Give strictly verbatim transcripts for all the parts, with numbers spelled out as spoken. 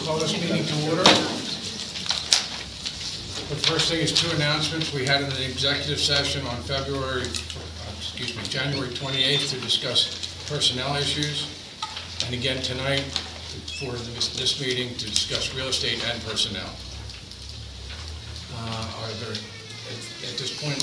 Call this meeting to order. The first thing is two announcements. We had an executive session on February, excuse me, January twenty-eighth to discuss personnel issues. And again tonight for this, this meeting to discuss real estate and personnel. Uh, are there, at, at this point,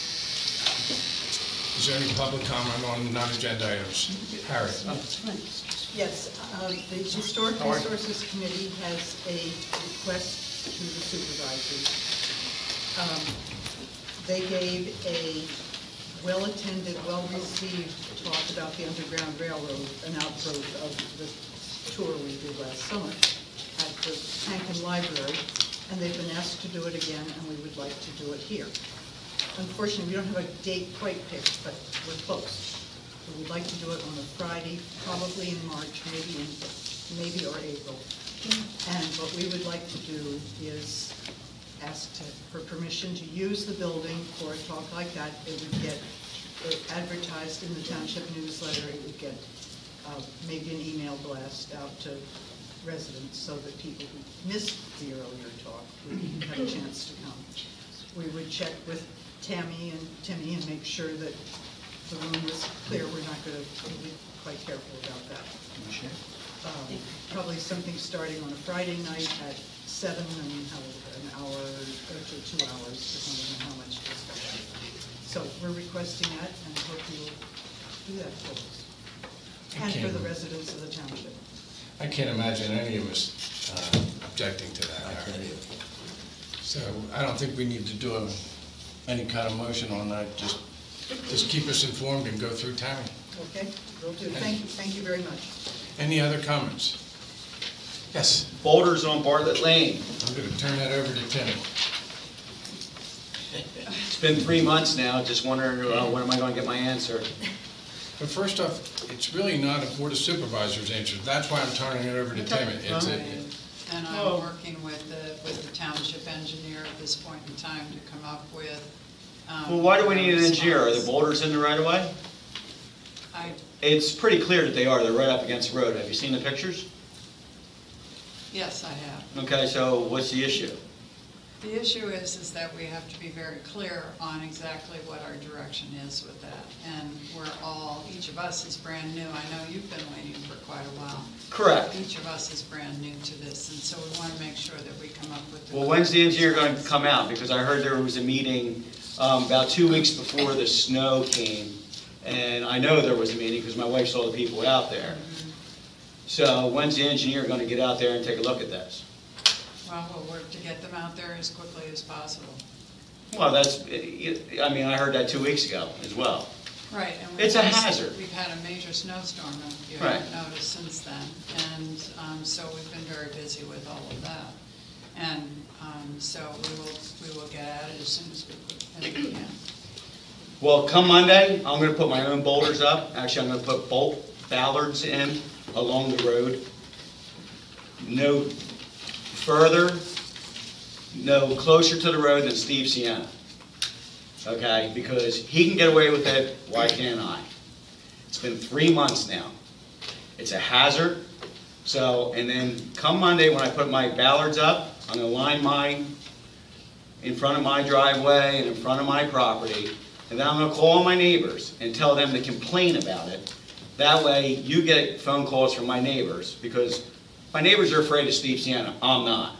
is there any public comment on non-agenda items? Harry. Yes, uh, the Historic Resources Committee has a request to the supervisors. Um, they gave a well-attended, well-received talk about the Underground Railroad, an outgrowth of the tour we did last summer at the Hankin Library, and they've been asked to do it again, and we would like to do it here. Unfortunately, we don't have a date quite picked, but we're close. So we'd like to do it on a Friday, probably in March, maybe in maybe or April. And what we would like to do is ask to, for permission to use the building for a talk like that. It would get it advertised in the Township newsletter. It would get uh, maybe an email blast out to residents so that people who missed the earlier talk would have a chance to come. We would check with Tammy and Timmy and make sure that the room was clear. We're not going to be quite careful about that. Um, probably something starting on a Friday night at seven and have an hour or two hours, depending on how much discussion. So we're requesting that and hope you will do that for us and for the residents of the township. I can't imagine any of us uh, objecting to that. So I don't think we need to do a, any kind of motion on that. Just, just keep us informed and go through Tammy. Okay, will do. Thank you. Thank you very much. Any other comments? Yes. Boulders on Bartlett Lane. I'm going to turn that over to Timmy. It's been three months now. Just wondering uh, when am I going to get my answer? But first off, it's really not a Board of Supervisors answer. That's why I'm turning it over to Timmy. It's a, And I'm oh. working with the with the township engineer at this point in time to come up with. Um, well, why do we need an engineer? Are the boulders in the right of way? I, it's pretty clear that they are. They're right up against the road. Have you seen the pictures? Yes, I have. Okay, so what's the issue? The issue is is that we have to be very clear on exactly what our direction is with that. And we're all, each of us is brand new. I know you've been waiting for quite a while. Correct. Each of us is brand new to this, and so we want to make sure that we come up with the Well, when's the engineer going to come out? Because I heard there was a meeting um, about two weeks before the snow came. And I know there was a meeting because my wife saw the people out there. Mm-hmm. So when's the engineer going to get out there and take a look at this? Well, we'll work to get them out there as quickly as possible. Well, that's, I mean, I heard that two weeks ago as well. Right. And it's a hazard. We've had a major snowstorm, if you right. haven't noticed, since then. And um, so we've been very busy with all of that. And um, so we will, we will get at it as soon as we, as we can. Well, come Monday, I'm going to put my own boulders up. Actually, I'm going to put bolt ballards in along the road. No further, no closer to the road than Steve Sienna. Okay, because he can get away with it, why can't I? It's been three months now. It's a hazard. So, and then come Monday when I put my ballards up, I'm going to line mine in front of my driveway and in front of my property. And then I'm going to call all my neighbors and tell them to complain about it. That way you get phone calls from my neighbors, because my neighbors are afraid of Steve Sienna. I'm not.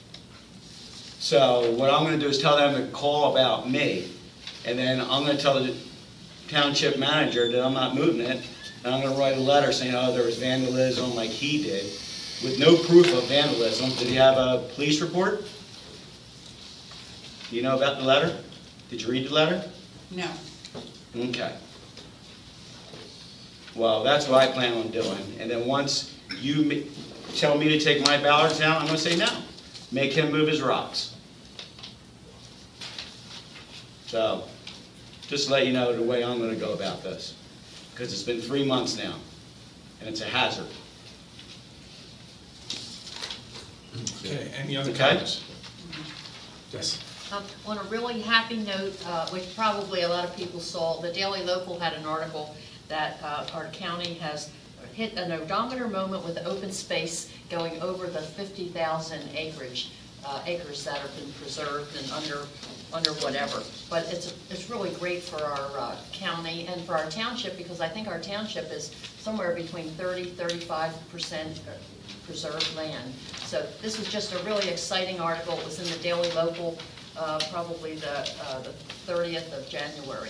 So what I'm going to do is tell them to call about me. And then I'm going to tell the township manager that I'm not moving it. And I'm going to write a letter saying, oh, there was vandalism like he did, with no proof of vandalism. Did he have a police report? Do you know about the letter? Did you read the letter? No. Okay. Well, that's what I plan on doing. And then once you tell me to take my ballards down, I'm going to say no. Make him move his rocks. So, just to let you know the way I'm going to go about this. Because it's been three months now. And it's a hazard. Okay, any other okay. comments? Yes. Um, on a really happy note, uh, which probably a lot of people saw, the Daily Local had an article that uh, our county has hit an odometer moment with open space going over the fifty thousand acreage, uh, acres that have been preserved and under, under whatever. But it's, it's really great for our uh, county and for our township, because I think our township is somewhere between thirty, thirty-five percent preserved land. So this was just a really exciting article. It was in the Daily Local, uh, probably the, uh, the thirtieth of January.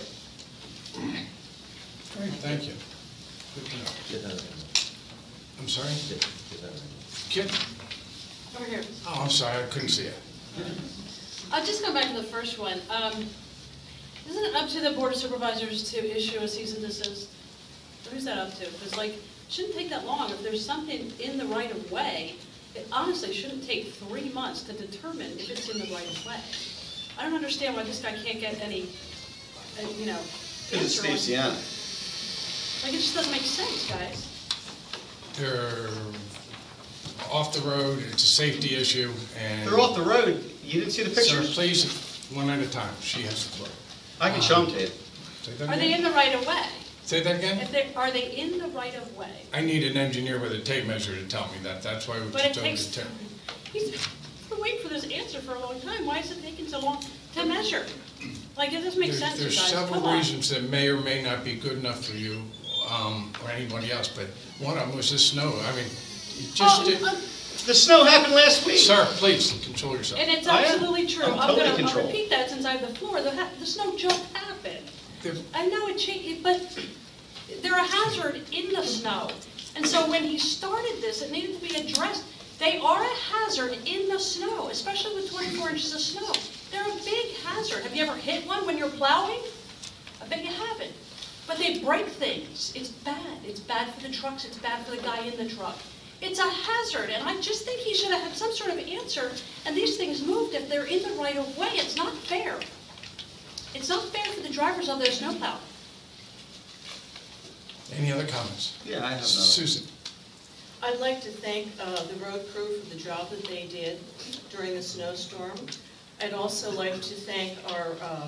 Great, thank you. Good to know. I'm sorry? Kid? Over here. Oh, I'm sorry, I couldn't see it. I'll just go back to the first one. Um, isn't it up to the Board of Supervisors to issue a cease and desist? Who's that up to? Because like, it shouldn't take that long. If there's something in the right of way, it honestly shouldn't take three months to determine if it's in the right of way. I don't understand why this guy can't get any, uh, you know, Because it's answer Steve on- Sienna. Like, it just doesn't make sense, guys. They're off the road, it's a safety issue, and... They're off the road. You didn't see the Sir, pictures? please, one at a time. She has the floor. I can show them to you. Say that Are they in again? the right of way? Say that again? If they, are they in the right of way? I need an engineer with a tape measure to tell me that. That's why we But it just told you takes, to tell. he's been waiting for this answer for a long time. Why is it taking so long to measure? Like, it doesn't make There's- sense, you There's guys. several Come on. reasons that may or may not be good enough for you, um, or anybody else, but one of them was the snow. I mean, it just Oh, did... um, The snow happened last week. Sir, please, control yourself. And it's I am. absolutely true. I'm I'm totally gonna, I'll controlled. repeat that since I have the floor. The, ha- the snow just happened. The- I know it changed, but they're a hazard in the snow. And so when he started this, it needed to be addressed. They are a hazard in the snow, especially with twenty-four inches of snow. They're a big hazard. Have you ever hit one when you're plowing? I bet you haven't. But they break things. It's bad. It's bad for the trucks. It's bad for the guy in the truck. It's a hazard, and I just think he should have had some sort of answer, and these things moved if they're in the right of way. It's not fair. It's not fair for the drivers of their snowplow. Any other comments? Yeah, I have another. Susan? I'd like to thank uh, the road crew for the job that they did during the snowstorm. I'd also like to thank our uh,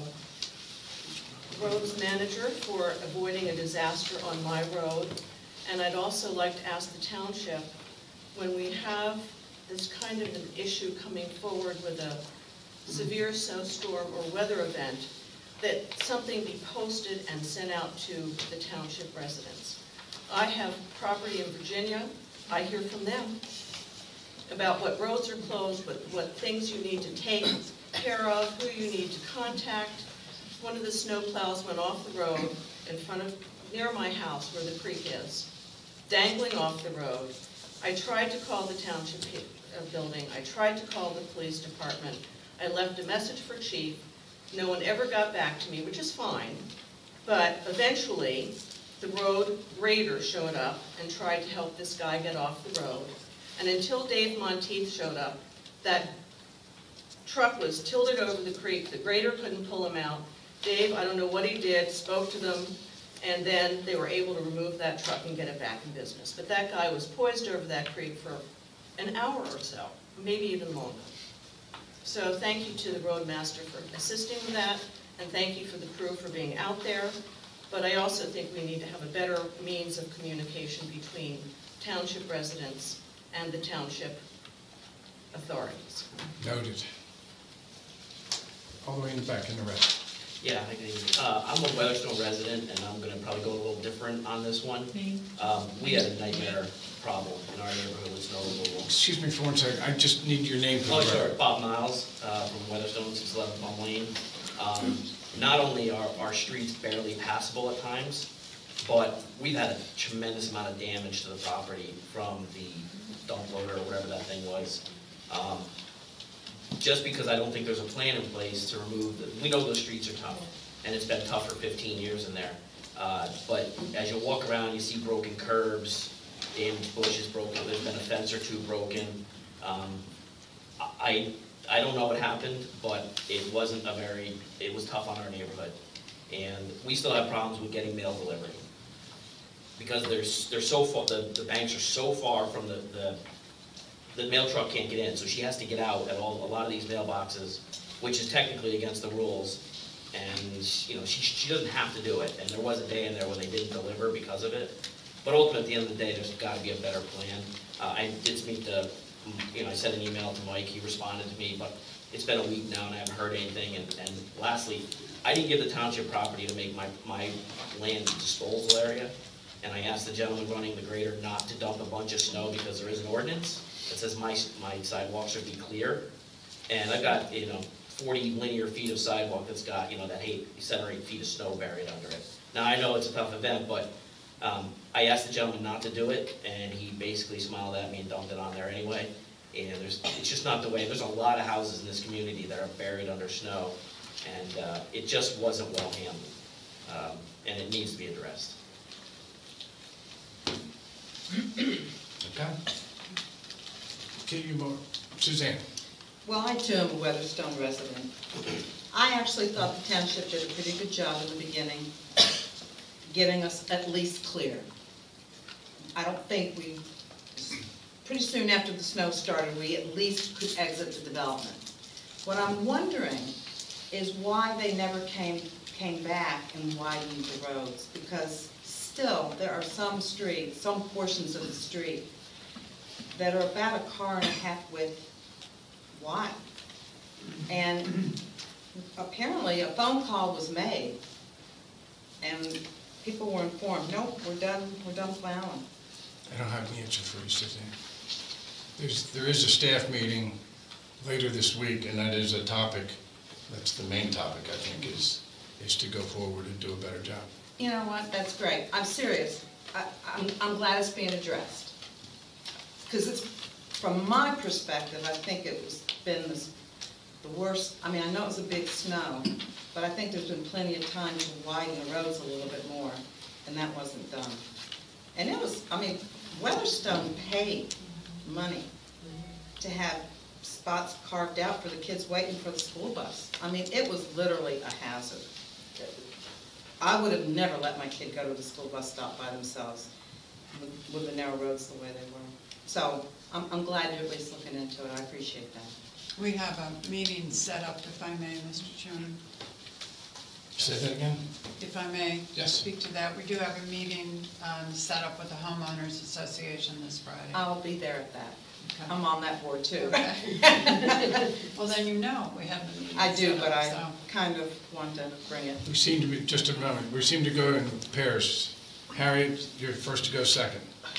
roads manager for avoiding a disaster on my road. And I'd also like to ask the township, when we have this kind of an issue coming forward with a severe snowstorm or weather event, that something be posted and sent out to the township residents. I have property in Virginia. I hear from them about what roads are closed, what, what things you need to take care of, who you need to contact. One of the snow plows went off the road in front of, near my house where the creek is, dangling off the road. I tried to call the township uh, building. I tried to call the police department. I left a message for chief. No one ever got back to me, which is fine. But eventually, the road grader showed up and tried to help this guy get off the road. And until Dave Monteith showed up, that truck was tilted over the creek. The grader couldn't pull him out. Dave, I don't know what he did, spoke to them, and then they were able to remove that truck and get it back in business. But that guy was poised over that creek for an hour or so, maybe even longer. So thank you to the roadmaster for assisting with that, and thank you for the crew for being out there. But I also think we need to have a better means of communication between township residents and the township authorities. Noted. All the way in the back in the red. Yeah, I can, uh, I'm a Weatherstone resident, and I'm gonna probably go a little different on this one. Um, we had a nightmare problem in our neighborhood with snow removal. Excuse me for one second, I just need your name for the Oh, record. sure, Bob Niles, uh, from Weatherstone, six eleven Palm Lane. Um, not only are our streets barely passable at times, but we've had a tremendous amount of damage to the property from the dump loader or whatever that thing was. Um, just because I don't think there's a plan in place to remove the, we know those streets are tough, and it's been tough for fifteen years in there. Uh, but as you walk around, you see broken curbs, damaged bushes broken, there's been a fence or two broken. Um, I, I don't know what happened, but it wasn't a very, it was tough on our neighborhood. And we still have problems with getting mail delivery. Because there's, they're so far, the, the banks are so far from the, the, the mail truck can't get in, so she has to get out at all, a lot of these mailboxes, which is technically against the rules. And, you know, she, she doesn't have to do it. And there was a day in there when they didn't deliver because of it. But ultimately, at the end of the day, there's got to be a better plan. Uh, I did speak to, you know, I sent an email to Mike, he responded to me, but it's been a week now and I haven't heard anything. And, and lastly, I didn't give the township property to make my, my land disposal area. And I asked the gentleman running the grader not to dump a bunch of snow because there is an ordinance that says my, my sidewalk should be clear. And I've got, you know, forty linear feet of sidewalk that's got, you know, that eight, seven or eight feet of snow buried under it. Now, I know it's a tough event, but um, I asked the gentleman not to do it, and he basically smiled at me and dumped it on there anyway. And there's, it's just not the way. There's a lot of houses in this community that are buried under snow, and uh, it just wasn't well handled, um, and it needs to be addressed. Okay. Get you more, Suzanne. Well, I too am a Weatherstone resident. I actually thought the township did a pretty good job in the beginning, getting us at least clear. I don't think we, pretty soon after the snow started, we at least could exit the development. What I'm wondering is why they never came, came back and widened the roads, because still, there are some streets, some portions of the street that are about a car and a half width wide. And apparently a phone call was made and people were informed, nope, we're done, we're done plowing. I don't have the answer for you, Suzanne. There's, there is a staff meeting later this week, and that is a topic, that's the main topic, I think, is, is to go forward and do a better job. You know what, that's great. I'm serious. I, I'm, I'm glad it's being addressed. Because it's, from my perspective, I think it was been this, the worst. I mean, I know it was a big snow, but I think there's been plenty of time to widen the roads a little bit more, and that wasn't done. And it was, I mean, Weatherstone paid money to have spots carved out for the kids waiting for the school bus. I mean, it was literally a hazard. I would have never let my kid go to the school bus stop by themselves with, with the narrow roads the way they were. So I'm, I'm glad you're at least looking into it. I appreciate that. We have a meeting set up, if I may, Mister Chairman. Say that again? If I may Yes. speak to that. We do have a meeting um, set up with the Homeowners Association this Friday. I'll be there at that. Okay. I'm on that board too. Okay. Well, then you know we have the meeting I do, set but up, I so. kind of want to bring it. We seem to be, just a moment, we seem to go in pairs. Harriet, you're first to go second.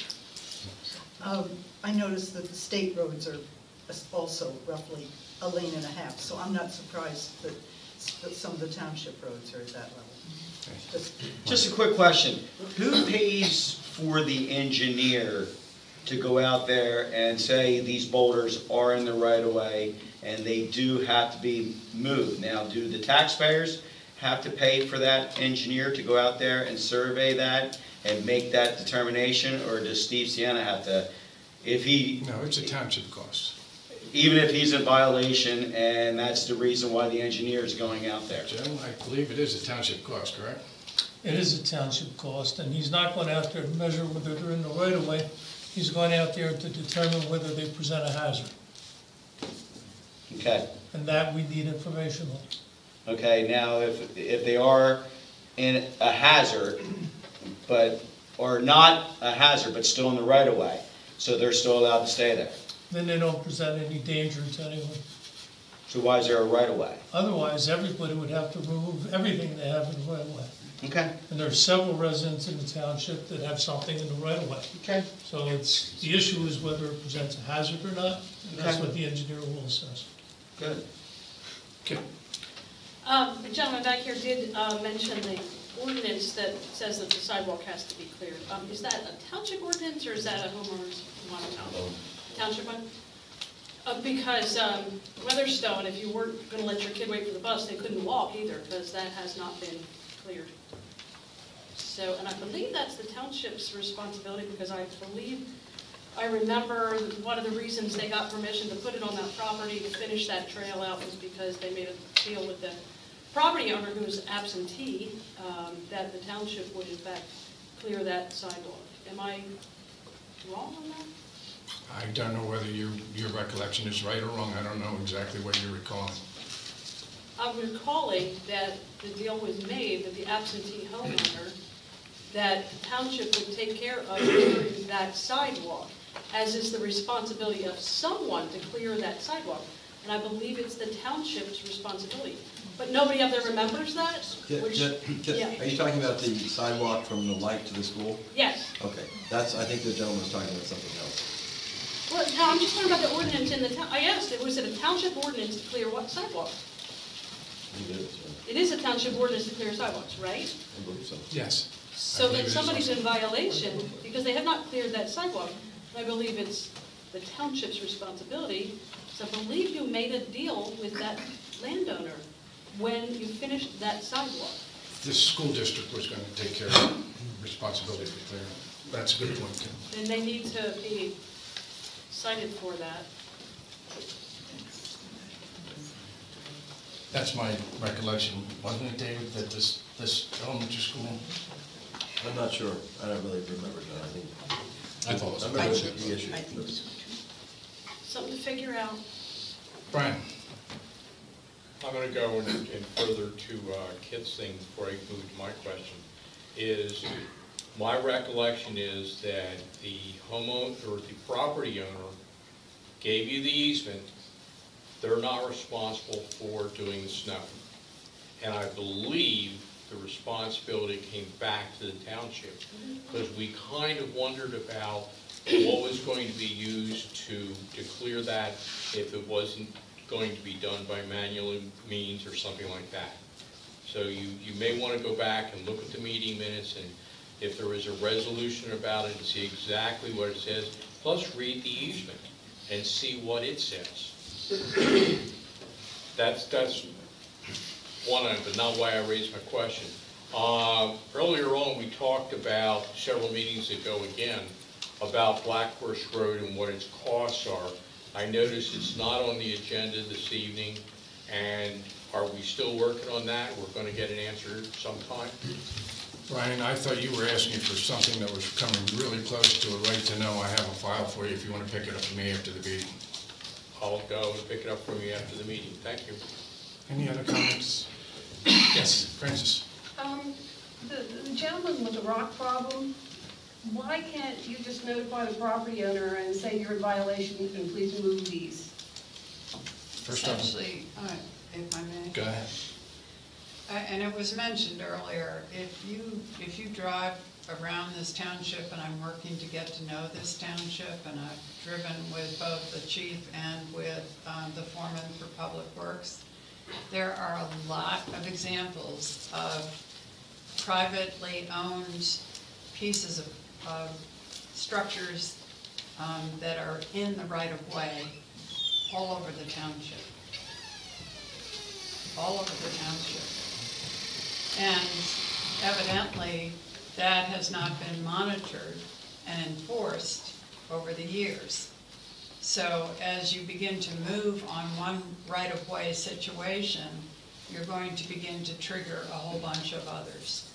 Um, I noticed that the state roads are also roughly a lane and a half, so I'm not surprised that, that some of the township roads are at that level. Just, Just a quick question. Who pays for the engineer to go out there and say these boulders are in the right-of-way and they do have to be moved? Now, do the taxpayers have to pay for that engineer to go out there and survey that and make that determination, or does Steve Sienna have to, if he... No, it's a township cost. Even if he's in violation and that's the reason why the engineer is going out there? Joe, I believe it is a township cost, correct? It is a township cost, and he's not going out there to measure whether they're in the right of way. He's going out there to determine whether they present a hazard. Okay. And that we need information on. Okay, now if, if they are in a hazard, but, or not a hazard, but still in the right of way, so they're still allowed to stay there. Then they don't present any danger to anyone. So why is there a right of way? Otherwise, everybody would have to remove everything they have in the right of way. Okay. And there are several residents in the township that have something in the right of way. Okay. So it's, the issue is whether it presents a hazard or not, and that's Okay. what the engineer will assess. Good. Okay. Um, The gentleman back here did uh, mention the ordinance that says that the sidewalk has to be cleared. Um, Is that a township ordinance or is that a homeowner's one? Township one? Uh, Because um, Weatherstone, if you weren't going to let your kid wait for the bus, they couldn't walk either because that has not been cleared. So, and I believe that's the township's responsibility because I believe, I remember one of the reasons they got permission to put it on that property to finish that trail out was because they made a deal with the property owner who was absentee, um, that the township would in fact clear that sidewalk. Am I wrong on that? I don't know whether your, your recollection is right or wrong. I don't know exactly what you're recalling. I'm recalling that the deal was made that the absentee homeowner that the township would take care of clearing that sidewalk, as is the responsibility of someone to clear that sidewalk. And I believe it's the township's responsibility. But nobody up there remembers that? Ju- Which- ju- ju- yeah. Are you talking about the sidewalk from the light to the school? Yes. Okay, that's, I think the gentleman was talking about something else. Well, no, I'm just talking about the ordinance in the town. I asked, it was it a township ordinance to clear what sidewalk? It is, yeah. It is a township ordinance to clear sidewalks, right? I believe so. Yes. So believe then it is somebody's also. in violation because they have not cleared that sidewalk. I believe it's the township's responsibility. So I believe you made a deal with that landowner when you finished that sidewalk. The school district was going to take care of responsibility for clearing. That's a good point, Kim. Then they need to be cited for that. That's my recollection, wasn't it, David, that this, this elementary school? I'm not sure. I don't really remember that. I think. I thought it was I a remember township. the issue. I think so. Something to figure out. Brian? I'm going to go in, in further to uh, Kit's thing before I move to my question. Is my recollection is that the homeowner or the property owner gave you the easement. They're not responsible for doing the snow, and I believe the responsibility came back to the township because we kind of wondered about what was going to be used to to clear that if it wasn't going to be done by manual means or something like that. So you, you may want to go back and look at the meeting minutes, and if there is a resolution about it, and see exactly what it says, plus read the easement and see what it says. That's, that's one of but not why I raised my question. Um, earlier on, we talked about, several meetings ago again, about Black Horse Road and what its costs are. I noticed it's not on the agenda this evening, and are we still working on that? We're going to get an answer sometime. Brian, I thought you were asking for something that was coming really close to a right to know. I have a file for you if you want to pick it up from me after the meeting. I'll go and pick it up from you after the meeting. Thank you. Any other comments? Yes, Francis? Um, the, the gentleman with the rock problem, why can't you just notify the property owner and say you're in violation and please remove these? First off, Essentially, uh, if I may. go ahead. Uh, And it was mentioned earlier, if you, if you drive around this township, and I'm working to get to know this township, and I've driven with both the chief and with um, the foreman for Public Works, there are a lot of examples of privately owned pieces of, of structures um, that are in the right-of-way all over the township. All over the township. And evidently, that has not been monitored and enforced over the years. So as you begin to move on one right-of-way situation, you're going to begin to trigger a whole bunch of others.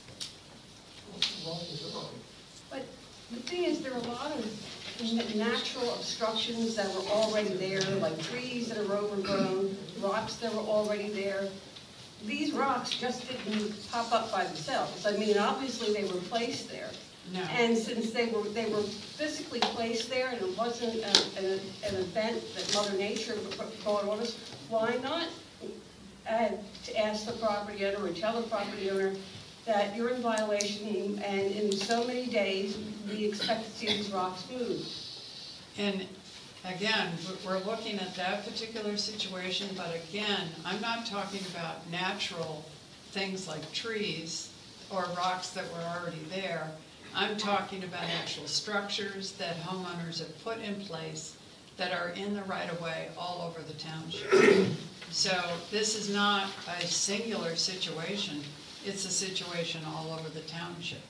But the thing is, there are a lot of natural obstructions that were already there, like trees that are overgrown, rocks that were already there. These rocks just didn't pop up by themselves. I mean, obviously they were placed there. No. And since they were they were physically placed there, and it wasn't a, an, an event that Mother Nature brought on us, why not uh, to ask the property owner or tell the property owner that you're in violation, and in so many days we expect to see these rocks move. And again, we're looking at that particular situation, but again, I'm not talking about natural things like trees or rocks that were already there. I'm talking about actual structures that homeowners have put in place that are in the right-of-way all over the township. So this is not a singular situation, it's a situation all over the township.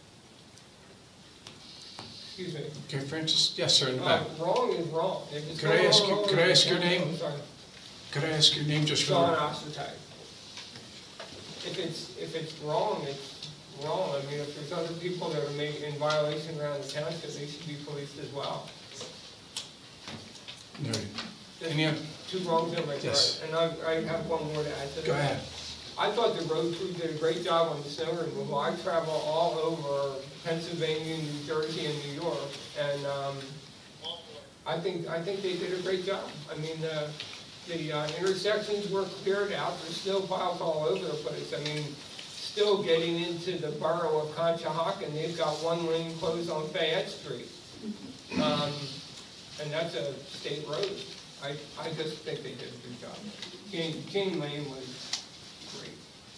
Excuse me. Okay, Francis? Yes, sir, in the Uh, back. wrong is wrong. If it's Could I going ask on you- wrong, could I ask your I'm name? sorry. Could I ask your name just for John the... Ostertag. If it's, if it's wrong, it's wrong. I mean, if there's other people that are made in violation around the township, they should be policed as well. No. Any other? Two wrongs don't make a Yes. right. And I, I have one more to add to that. Go ahead. I thought the road crew did a great job on the snow removal. I travel all over Pennsylvania, New Jersey, and New York, and um, I think I think they did a great job. I mean, the the uh, intersections were cleared out. There's snow piles all over the place. I mean, still getting into the borough of Conshohocken, they've got one lane closed on Fayette Street, um, and that's a state road. I I just think they did a good job. King King Lane was great.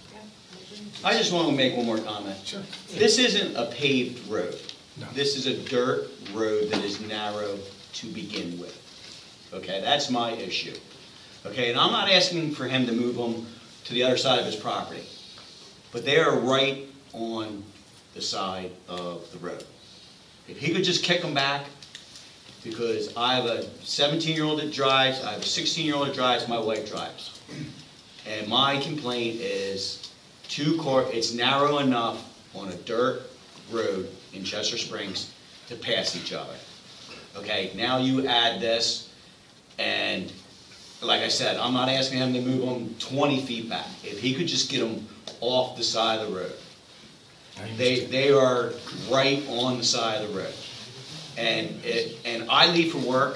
I just want to make one more comment. Sure. This isn't a paved road. No. This is a dirt road that is narrow to begin with. Okay, that's my issue. Okay, and I'm not asking for him to move them to the other side of his property, but they are right on the side of the road. If he could just kick them back, because I have a seventeen-year-old that drives, I have a sixteen-year-old that drives, my wife drives. And my complaint is two car, it's narrow enough on a dirt road in Chester Springs to pass each other. Okay, now you add this, and like I said, I'm not asking him to move them twenty feet back. If he could just get them off the side of the road. They, they are right on the side of the road. And it, and I leave for work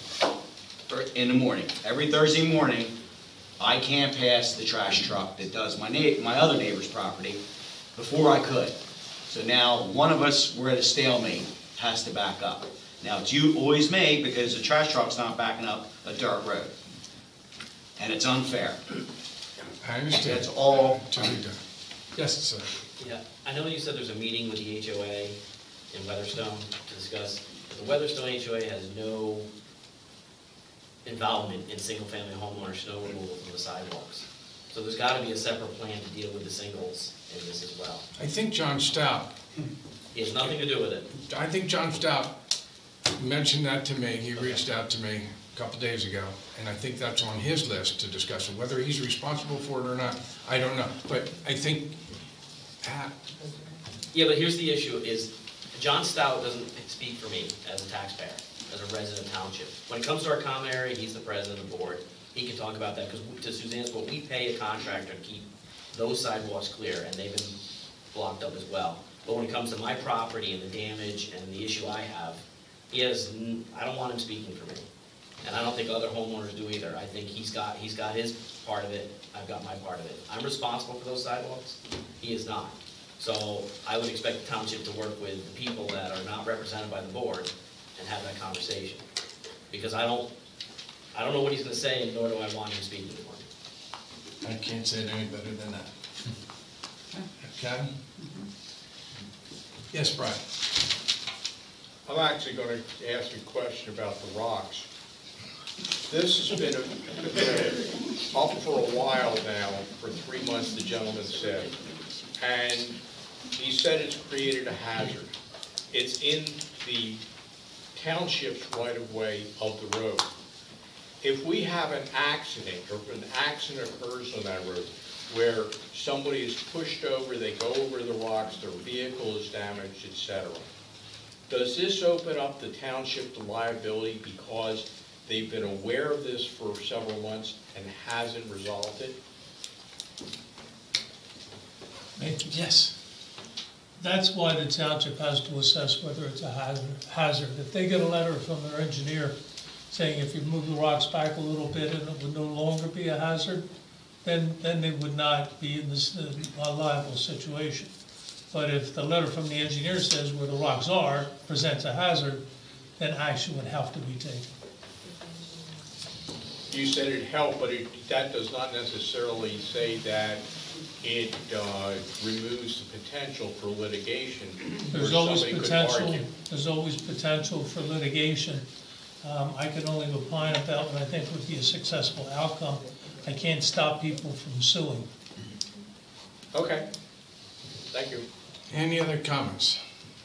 in the morning. Every Thursday morning, I can't pass the trash truck that does my na my other neighbor's property before I could. So now one of us, we're at a stalemate, has to back up. Now it's you, always me, because the trash truck's not backing up a dirt road. And it's unfair. I understand. That's all. To be done. Yes, sir. Yeah, I know you said there's a meeting with the H O A in Weatherstone to discuss, but the Weatherstone H O A has no involvement in single-family homeowner snow removal from the sidewalks. So there's got to be a separate plan to deal with the singles in this as well. I think John Stout, He has nothing to do with it. I think John Stout mentioned that to me. He reached out to me a couple days ago, and I think that's on his list to discuss it. Whether he's responsible for it or not, I don't know. But I think, ah, Yeah, but here's the issue is, John Stout doesn't speak for me as a taxpayer, as a resident of Township. When it comes to our common area, he's the president of the board. He can talk about that, because to Suzanne's point, we pay a contractor to keep those sidewalks clear, and they've been blocked up as well. But when it comes to my property and the damage and the issue I have, he has, n I don't want him speaking for me. And I don't think other homeowners do either. I think he's got, he's got his part of it, I've got my part of it. I'm responsible for those sidewalks, he is not. So I would expect the township to work with the people that are not represented by the board and have that conversation. Because I don't, I don't know what he's gonna say, and nor do I want him speaking for me. I can't say it any better than that. Kevin? Yes, Brian? I'm actually going to ask you a question about the rocks. This has been, a, been a, up for a while now, for three months, the gentleman said, and he said it's created a hazard. It's in the township's right-of-way of the road. If we have an accident, or if an accident occurs on that road, where somebody is pushed over, they go over the rocks, their vehicle is damaged, et cetera, does this open up the township to liability because they've been aware of this for several months and hasn't resolved it? Yes. That's why the township has to assess whether it's a hazard. hazard. If they get a letter from their engineer saying if you move the rocks back a little bit and it would no longer be a hazard, then, then they would not be in this uh, liable situation. But if the letter from the engineer says where the rocks are presents a hazard, then action would have to be taken. You said it helped, but it, that does not necessarily say that it uh, removes the potential for litigation. There's where always somebody could potential. argue. There's always potential for litigation. Um, I can only opine about what I think would be a successful outcome. I can't stop people from suing. Okay. Thank you. Any other comments?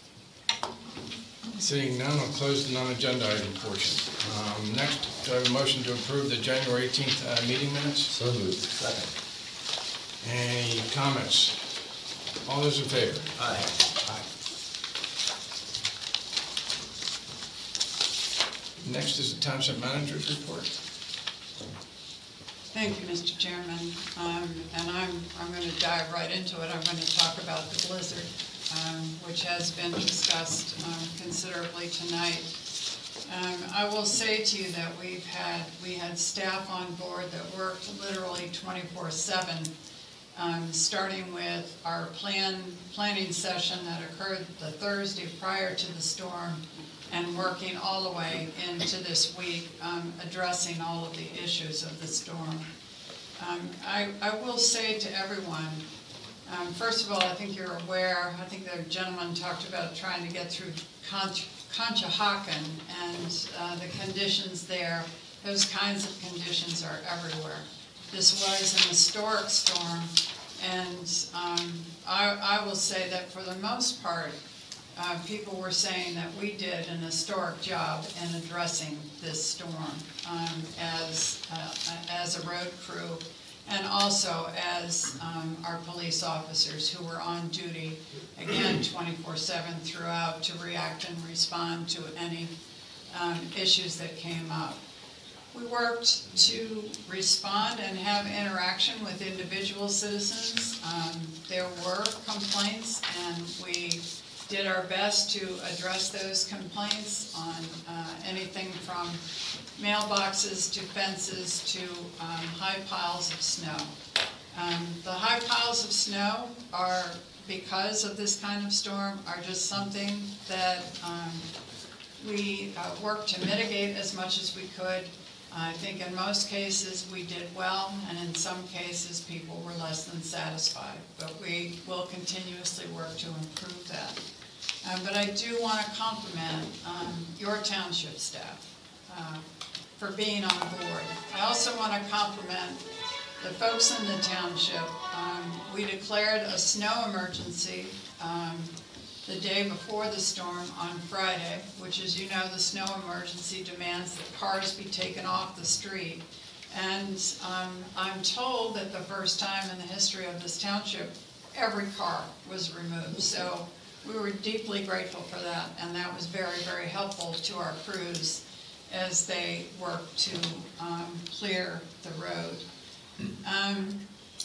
Seeing none, I'll close the non-agenda item portion. Um, next, do I have a motion to approve the January eighteenth uh, meeting minutes? So moved. Second. Any comments? All those in favor? Aye. Aye. Next is the Township Manager's report. Thank you, Mister Chairman. Um, and I'm, I'm going to dive right into it. I'm going to talk about the blizzard, um, which has been discussed um, considerably tonight. Um, I will say to you that we've had, we had staff on board that worked literally twenty-four seven, um, starting with our plan, planning session that occurred the Thursday prior to the storm, and working all the way into this week, um, addressing all of the issues of the storm. Um, I, I will say to everyone, um, first of all, I think you're aware, I think the gentleman talked about trying to get through Conch Conshohocken, and uh, the conditions there, those kinds of conditions are everywhere. This was an historic storm, and um, I, I will say that for the most part, Uh, people were saying that we did an historic job in addressing this storm um, as, uh, as a road crew, and also as um, our police officers who were on duty, again, twenty-four seven throughout, to react and respond to any um, issues that came up. We worked to respond and have interaction with individual citizens. Um, there were complaints, and we did our best to address those complaints on uh, anything from mailboxes to fences to um, high piles of snow. Um, the high piles of snow are, because of this kind of storm, are just something that um, we uh, worked to mitigate as much as we could. I think in most cases we did well, and in some cases people were less than satisfied. But we will continuously work to improve that. Um, but I do want to compliment um, your township staff uh, for being on board. I also want to compliment the folks in the township. Um, we declared a snow emergency um, the day before the storm on Friday, which, as you know, the snow emergency demands that cars be taken off the street. And um, I'm told that the first time in the history of this township, every car was removed. So we were deeply grateful for that, and that was very, very helpful to our crews as they worked to um, clear the road. Um,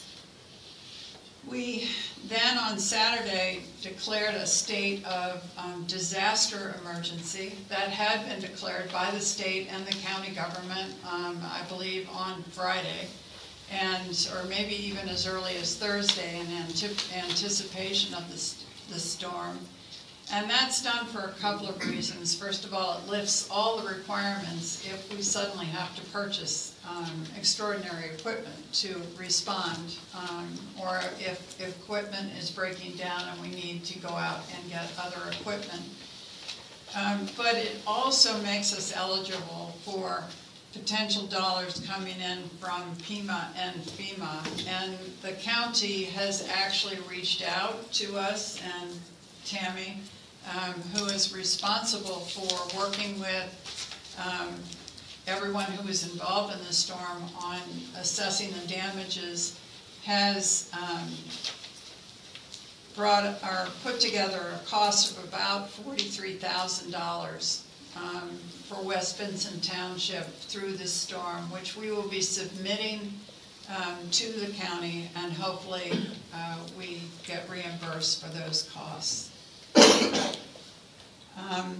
we then on Saturday declared a state of um, disaster emergency that had been declared by the state and the county government, um, I believe, on Friday, and or maybe even as early as Thursday in antip anticipation of this the storm. And that's done for a couple of reasons. First of all, it lifts all the requirements if we suddenly have to purchase um, extraordinary equipment to respond, um, or if, if equipment is breaking down and we need to go out and get other equipment. Um, but it also makes us eligible for potential dollars coming in from PEMA and FEMA. And the county has actually reached out to us, and Tammy, um, who is responsible for working with um, everyone who was involved in the storm on assessing the damages, has um, brought or put together a cost of about forty-three thousand dollars Um, for West Vincent Township through this storm, which we will be submitting um, to the county, and hopefully uh, we get reimbursed for those costs. Um,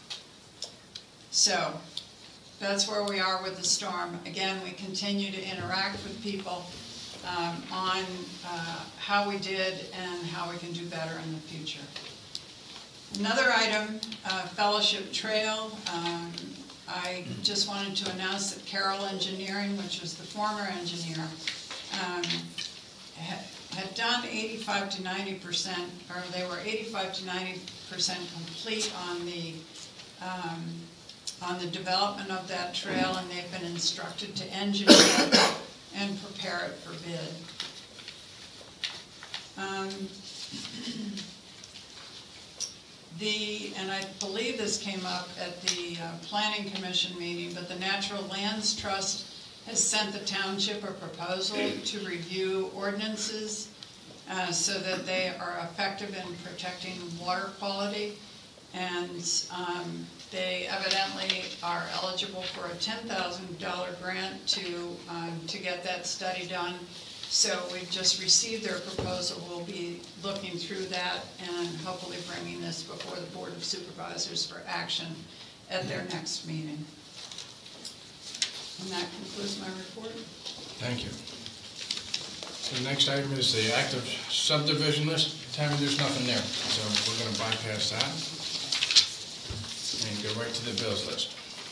so that's where we are with the storm. Again, we continue to interact with people um, on uh, how we did and how we can do better in the future. Another item, uh, Fellowship Trail. Um, I just wanted to announce that Carroll Engineering, which was the former engineer, um, ha had done eighty-five to ninety percent, or they were eighty-five to ninety percent complete on the um, on the development of that trail, and they've been instructed to engineer and prepare it for bid. Um, The, and I believe this came up at the uh, Planning Commission meeting, but the Natural Lands Trust has sent the township a proposal to review ordinances uh, so that they are effective in protecting water quality. And um, they evidently are eligible for a ten thousand dollar grant to, um, to get that study done. So we've just received their proposal. We'll be looking through that and hopefully bringing this before the Board of Supervisors for action at their next meeting. And that concludes my report. Thank you. The next item is the active subdivision list. Tammy, there's nothing there, so we're going to bypass that and go right to the bills list.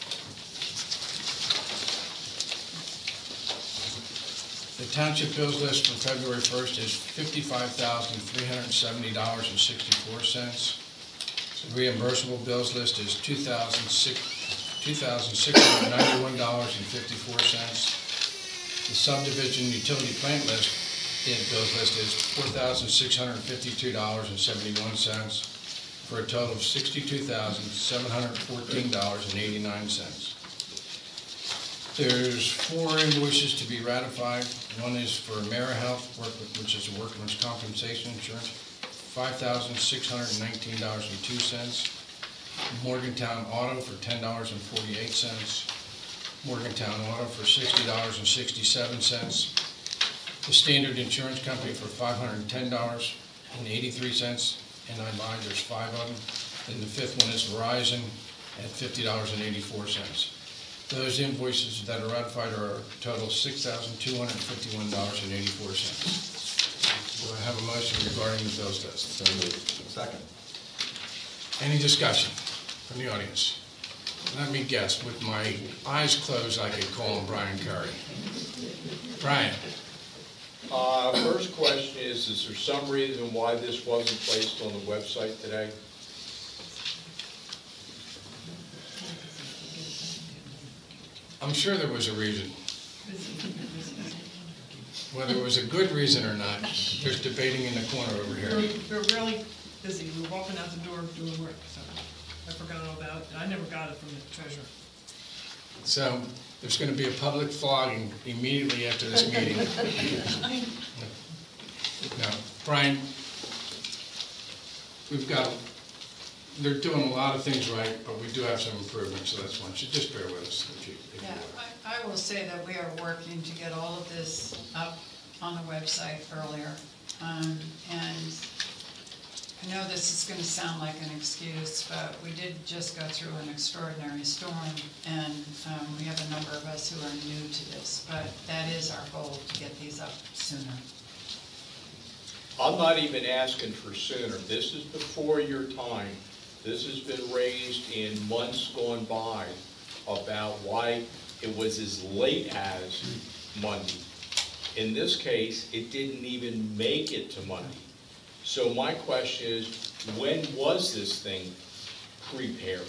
The township bills list for February first is fifty-five thousand three hundred seventy dollars and sixty-four cents. The reimbursable bills list is two thousand six hundred ninety-one dollars and fifty-four cents. The subdivision utility plant list, the bills list is four thousand six hundred fifty-two dollars and seventy-one cents for a total of sixty-two thousand seven hundred fourteen dollars and eighty-nine cents. There's four invoices to be ratified. One is for AmeriHealth, which is a workman's compensation insurance, five thousand six hundred nineteen dollars and two cents. Morgantown Auto for ten dollars and forty-eight cents. Morgantown Auto for sixty dollars and sixty-seven cents. The Standard Insurance Company for five hundred ten dollars and eighty-three cents. And I lied, there's five of them. Then the fifth one is Verizon at fifty dollars and eighty-four cents. Those invoices that are ratified are a total of six thousand two hundred fifty-one dollars and eighty-four cents. Do I have a motion regarding the bills list? So moved. Second. Any discussion from the audience? Let me guess, with my eyes closed, I could call him Brian Curry. Brian. Uh, first question is, is there some reason why this wasn't placed on the website today? I'm sure there was a reason. Whether it was a good reason or not, there's debating in the corner over here. We're, we're really busy. We're walking out the door doing work, so I forgot all about it. I never got it from the treasurer. So there's going to be a public flogging immediately after this meeting. No, Brian, we've got, they're doing a lot of things right, but we do have some improvements, so that's one. So just bear with us if you, if you Yeah, would. I, I will say that we are working to get all of this up on the website earlier. Um, and I know this is gonna sound like an excuse, but we did just go through an extraordinary storm, and um, we have a number of us who are new to this, but that is our goal, to get these up sooner. I'm not even asking for sooner. This is before your time. This has been raised in months gone by about why it was as late as Monday. In this case, it didn't even make it to Monday. So my question is, when was this thing prepared?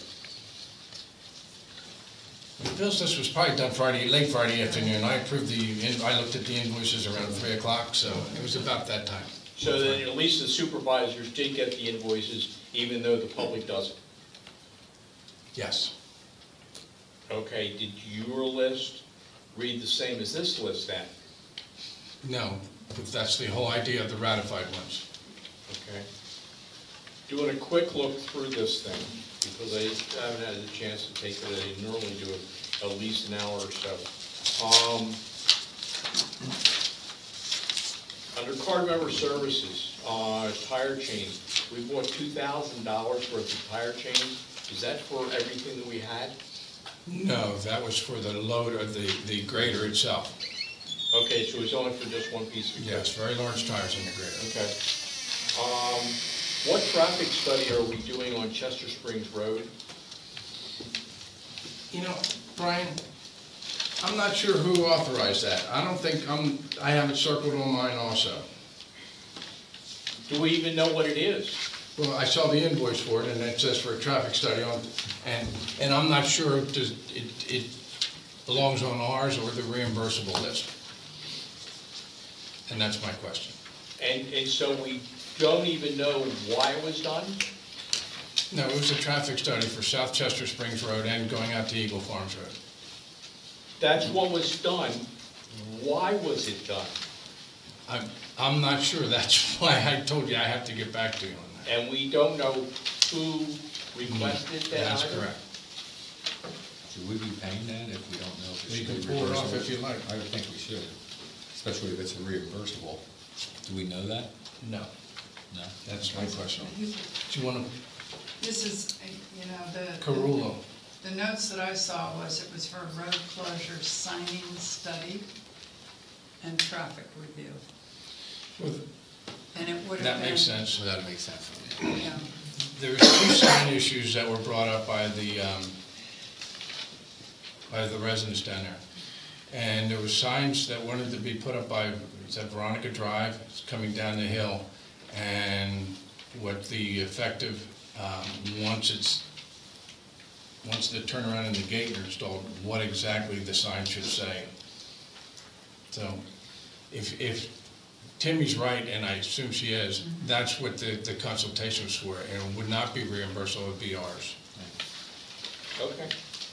The bills list was probably done Friday, late Friday afternoon. I approved the, I looked at the invoices around three o'clock, so it was about that time. So then at least the supervisors did get the invoices, even though the public doesn't? Yes. Okay, did your list read the same as this list then? No, but that's the whole idea of the ratified ones. Okay. Doing a quick look through this thing, because I haven't had a chance to take it, I normally do it at least an hour or so. Um, under card member services, uh, tire chains, we bought two thousand dollars worth of tire chains. Is that for everything that we had? No, that was for the load of the, the grader itself. Okay, so it's only for just one piece of equipment? Yes, very large tires in the grader. Okay. Um, what traffic study are we doing on Chester Springs Road? You know, Brian, I'm not sure who authorized that. I don't think, I'm, I have it circled on mine also. Do we even know what it is? Well, I saw the invoice for it, and it says for a traffic study on, and, and I'm not sure if does, it, it belongs on ours or the reimbursable list. And that's my question. And, and so we don't even know why it was done? No, it was a traffic study for South Chester Springs Road and going out to Eagle Farms Road. That's what was done. Why was it done? I'm, I'm not sure. That's why I told you I have to get back to you on that. And we don't know who requested that That's either? correct. Should we be paying that if we don't know if it's You can reimbursable? pull it off if you like. I would think we should, especially if it's reimbursable. Do we know that? No, No? that's my question. Do you want to, This is, you know, the. Carullo? The notes that I saw was it was for road closure signing study and traffic review. And it would have been. That makes sense. Well, that makes sense. Yeah. There was two sign issues that were brought up by the, um, by the residents down there. And there were signs that wanted to be put up by, it's at Veronica Drive, it's coming down the hill. And what the effective, um, once it's, once the turnaround and the gate are installed, what exactly the sign should say. So, if, if Timmy's right, and I assume she is, mm-hmm. that's what the, the consultation was for, and it would not be reimbursable, it would be ours. Okay.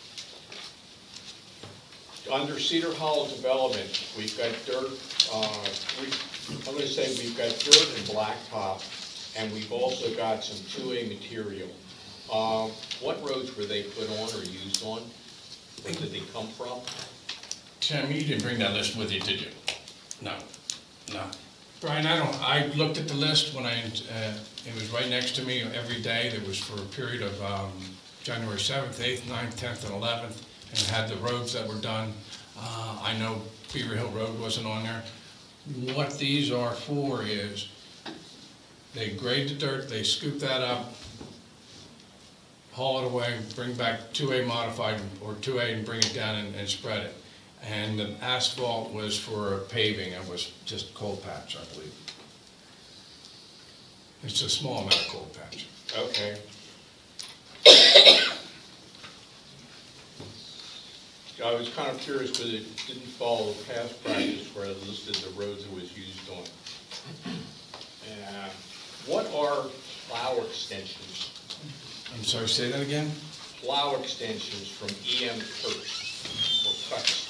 Under Cedar Hollow Development, we've got dirt, uh, we, I'm gonna say we've got dirt and blacktop, and we've also got some two A material. Uh, what roads were they put on or used on? Where did they come from? Tim, you didn't bring that list with you, did you? No, no. Brian, I don't, I looked at the list when I, uh, it was right next to me every day. There was for a period of um, January seventh, eighth, ninth, tenth, and eleventh, and it had the roads that were done. Uh, I know Beaver Hill Road wasn't on there. What these are for is, they grade the dirt, they scoop that up, haul it away, bring back two A modified, or two A and bring it down and, and spread it. And the asphalt was for paving, it was just cold patch, I believe. It's a small amount of cold patch. Okay. I was kind of curious because it didn't follow past practice where it listed the roads it was used on. Uh, what are plow extensions? I'm sorry, say that again? Plow extensions from E M cuts or cuts.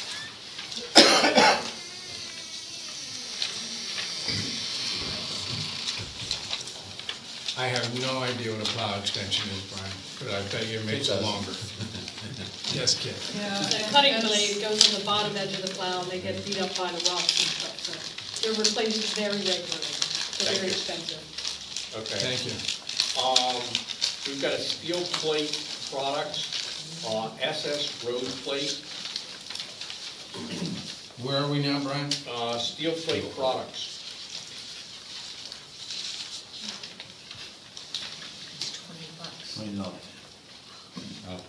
I have no idea what a plow extension is, Brian, but I bet you it makes it longer. Yes, Kit? Yeah. The cutting blade goes on the bottom edge of the plow, and they get beat up by the rocks and stuff, so they're replaced very regularly. They're very expensive. Okay. Thank you. Um, we've got a steel plate product, uh, S S road plate. Where are we now, Brian? Uh, steel plate products. Twenty dollars. Oh.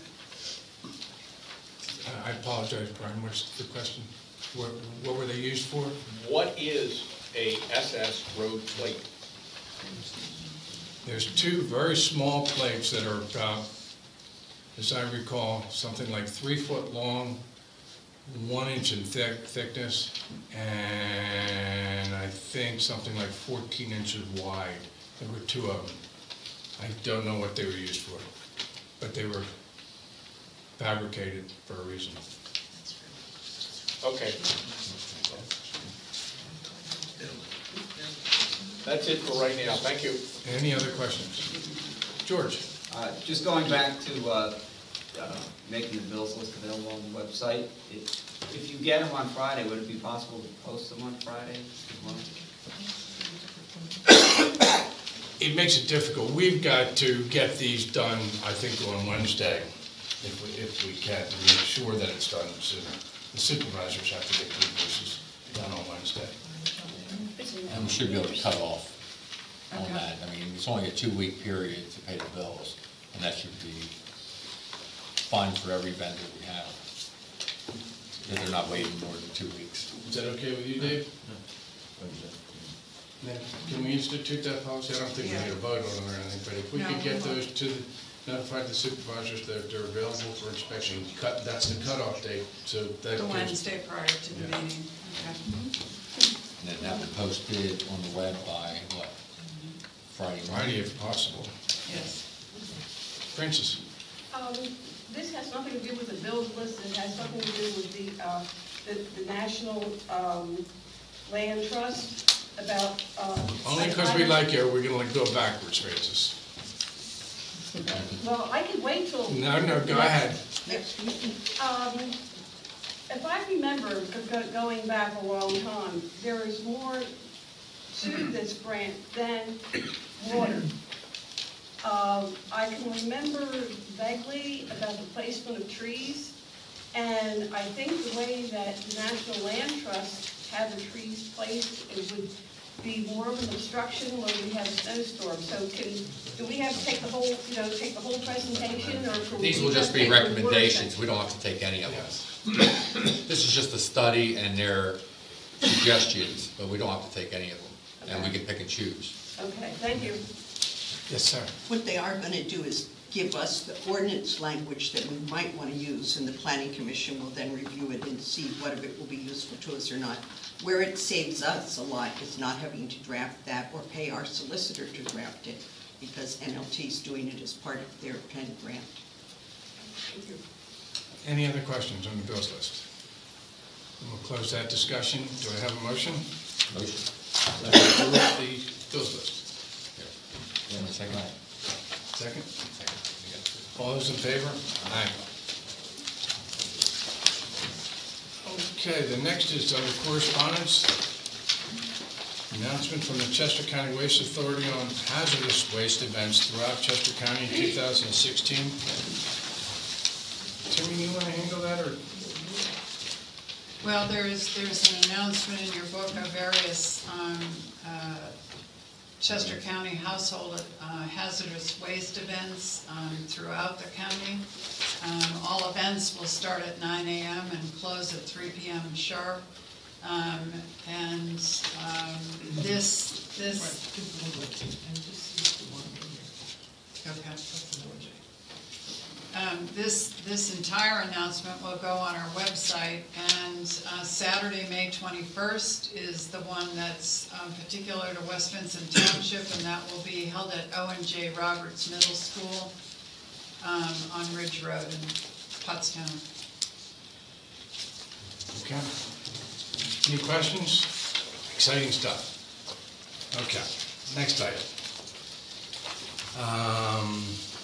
I apologize, Brian, what's the question? What, what were they used for? What is a S S road plate? There's two very small plates that are about, as I recall, something like three foot long, one inch in thick thickness, and I think something like fourteen inches wide. There were two of them. I don't know what they were used for, but they were fabricated for a reason. Okay. That's it for right now. Thank you. Any other questions? George? Uh, Just going back to uh, uh, making the bills list available on the website, if if you get them on Friday, would it be possible to post them on Friday as well? It makes it difficult. We've got to get these done, I think, on Wednesday, if we, if we can, to make sure that it's done sooner. The supervisors have to get the invoices done on Wednesday. And we should be able to cut off on that. I mean, it's only a two-week period to pay the bills, and that should be fine for every vendor we have. If they're not waiting more than two weeks. Is that okay with you, Dave? Then can we institute that policy? I don't think we need a vote on it or anything, but if we No, could get we won't. those to, the- notify the supervisors that they're available for inspection, cut, that's the cutoff date, so that The gives. Wednesday prior to the Yeah. meeting. Okay. And then have it posted on the web by, what, Friday morning? Friday if possible. Yes. Francis? Um, This has nothing to do with the bills list, it has something to do with the, uh, the, the National, um, Land Trust about, uh. Only because we like you, we're gonna go backwards, Francis. Well, I could wait till. No, no, go ahead. Um, If I remember, go- go- going back a long time, there is more to this grant than water. Um, I can remember vaguely about the placement of trees, and I think the way that the National Land Trust had the trees placed, it would be more of an obstruction when we have snowstorms. So can, do we have to take the whole, you know, take the whole presentation, or can we These will just be take the word recommendations, section? we don't have to take any of them. This is just a study and their suggestions, but we don't have to take any of them, and we can pick and choose. Okay, thank you. Yes, sir. What they are going to do is give us the ordinance language that we might want to use, and the planning commission will then review it and see whether it will be useful to us or not. Where it saves us a lot is not having to draft that or pay our solicitor to draft it, because N L T is doing it as part of their Penn grant. Thank you. Any other questions on the bills list? And we'll close that discussion. Do I have a motion? Motion. Let me approve the bills list. Yeah, my second. Second? All those in favor? Aye. Okay, the next is other correspondence. Announcement from the Chester County Waste Authority on hazardous waste events throughout Chester County in two thousand sixteen. Timmy, you want to handle that, or? Well, there's, there's an announcement in your book of various um, uh, Chester County household uh, hazardous waste events um, throughout the county. Um, all events will start at nine A M and close at three P M sharp. Um, and um, this, this. Okay. Um, this, this entire announcement will go on our website, and uh, Saturday, May twenty-first is the one that's um, particular to West Vincent Township, and that will be held at Owen J. Roberts Middle School um, on Ridge Road in Pottstown. Okay. Any questions? Exciting stuff. Okay, next item. Um,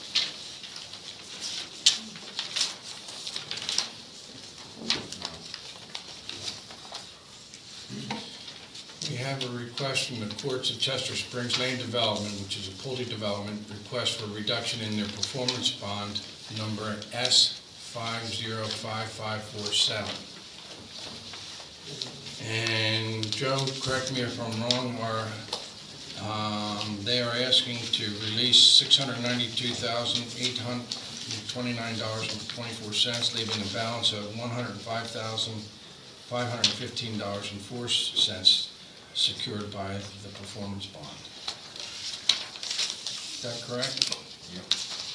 We have a request from the courts of Chester Springs Lane Development, which is a Pulte development, request for a reduction in their performance bond number S five zero five five four seven. And Joe, correct me if I'm wrong, are, um, they are asking to release six hundred ninety-two thousand eight hundred twenty-nine dollars and twenty-four cents, leaving a balance of one hundred five thousand five hundred fifteen dollars and four cents secured by the performance bond. Is that correct? Yep.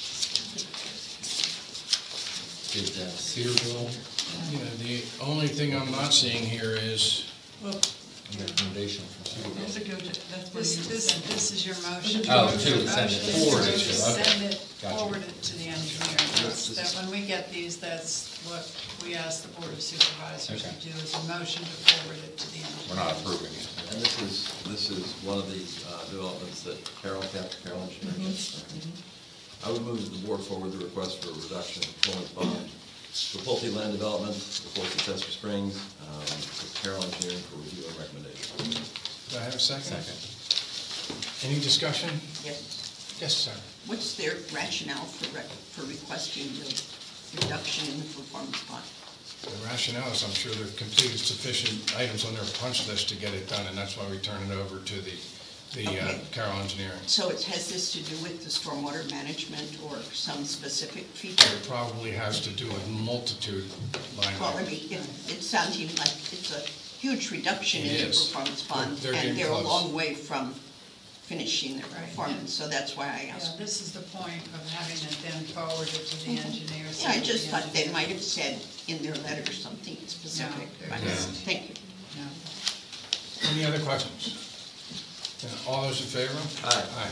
Did uh, Cedarville, You know, the only thing I'm not seeing here is, Well, recommendation from Cedarville? there's a go to, that's where This, you this, send it. this is your motion. Oh, to Your send it motion is forward to to, okay. Send it, Gotcha. forward it to the engineer. That's, that when we get these, that's what we ask the Board of Supervisors to Okay. do, is a motion to forward it to the engineer. We're not approving it. And this is, this is one of the uh, developments that Carol, Captain Carol Engineering has. I would move that the board forward the request for a reduction in performance bond for Pulte Land Development, the Courts of Chester Springs, um, with Carol Engineering for review and recommendation. do I have a second? Second. Any discussion? Yes. Yes, sir. What's their rationale for, rec- for requesting the reduction in the performance bond? The rationale is I'm sure they've completed sufficient items on their punch list to get it done, and that's why we turn it over to the, the uh, Okay. Carroll Engineering. So it has this to do with the stormwater management or some specific feature? It probably has to do with multitude line Well, I items. mean, it, it's sounding like it's a huge reduction in It the is. performance bond, They're- they're and getting they're a close. long way from finishing their Right. performance, so that's why I Yeah, asked. this is the point of having it then forwarded to the engineer. so Yeah, I that just the thought they engineer- might have said in their letter something specific. there But, isn't. Thank you. No. Any other questions? Yeah, all those in favor? Aye. Aye.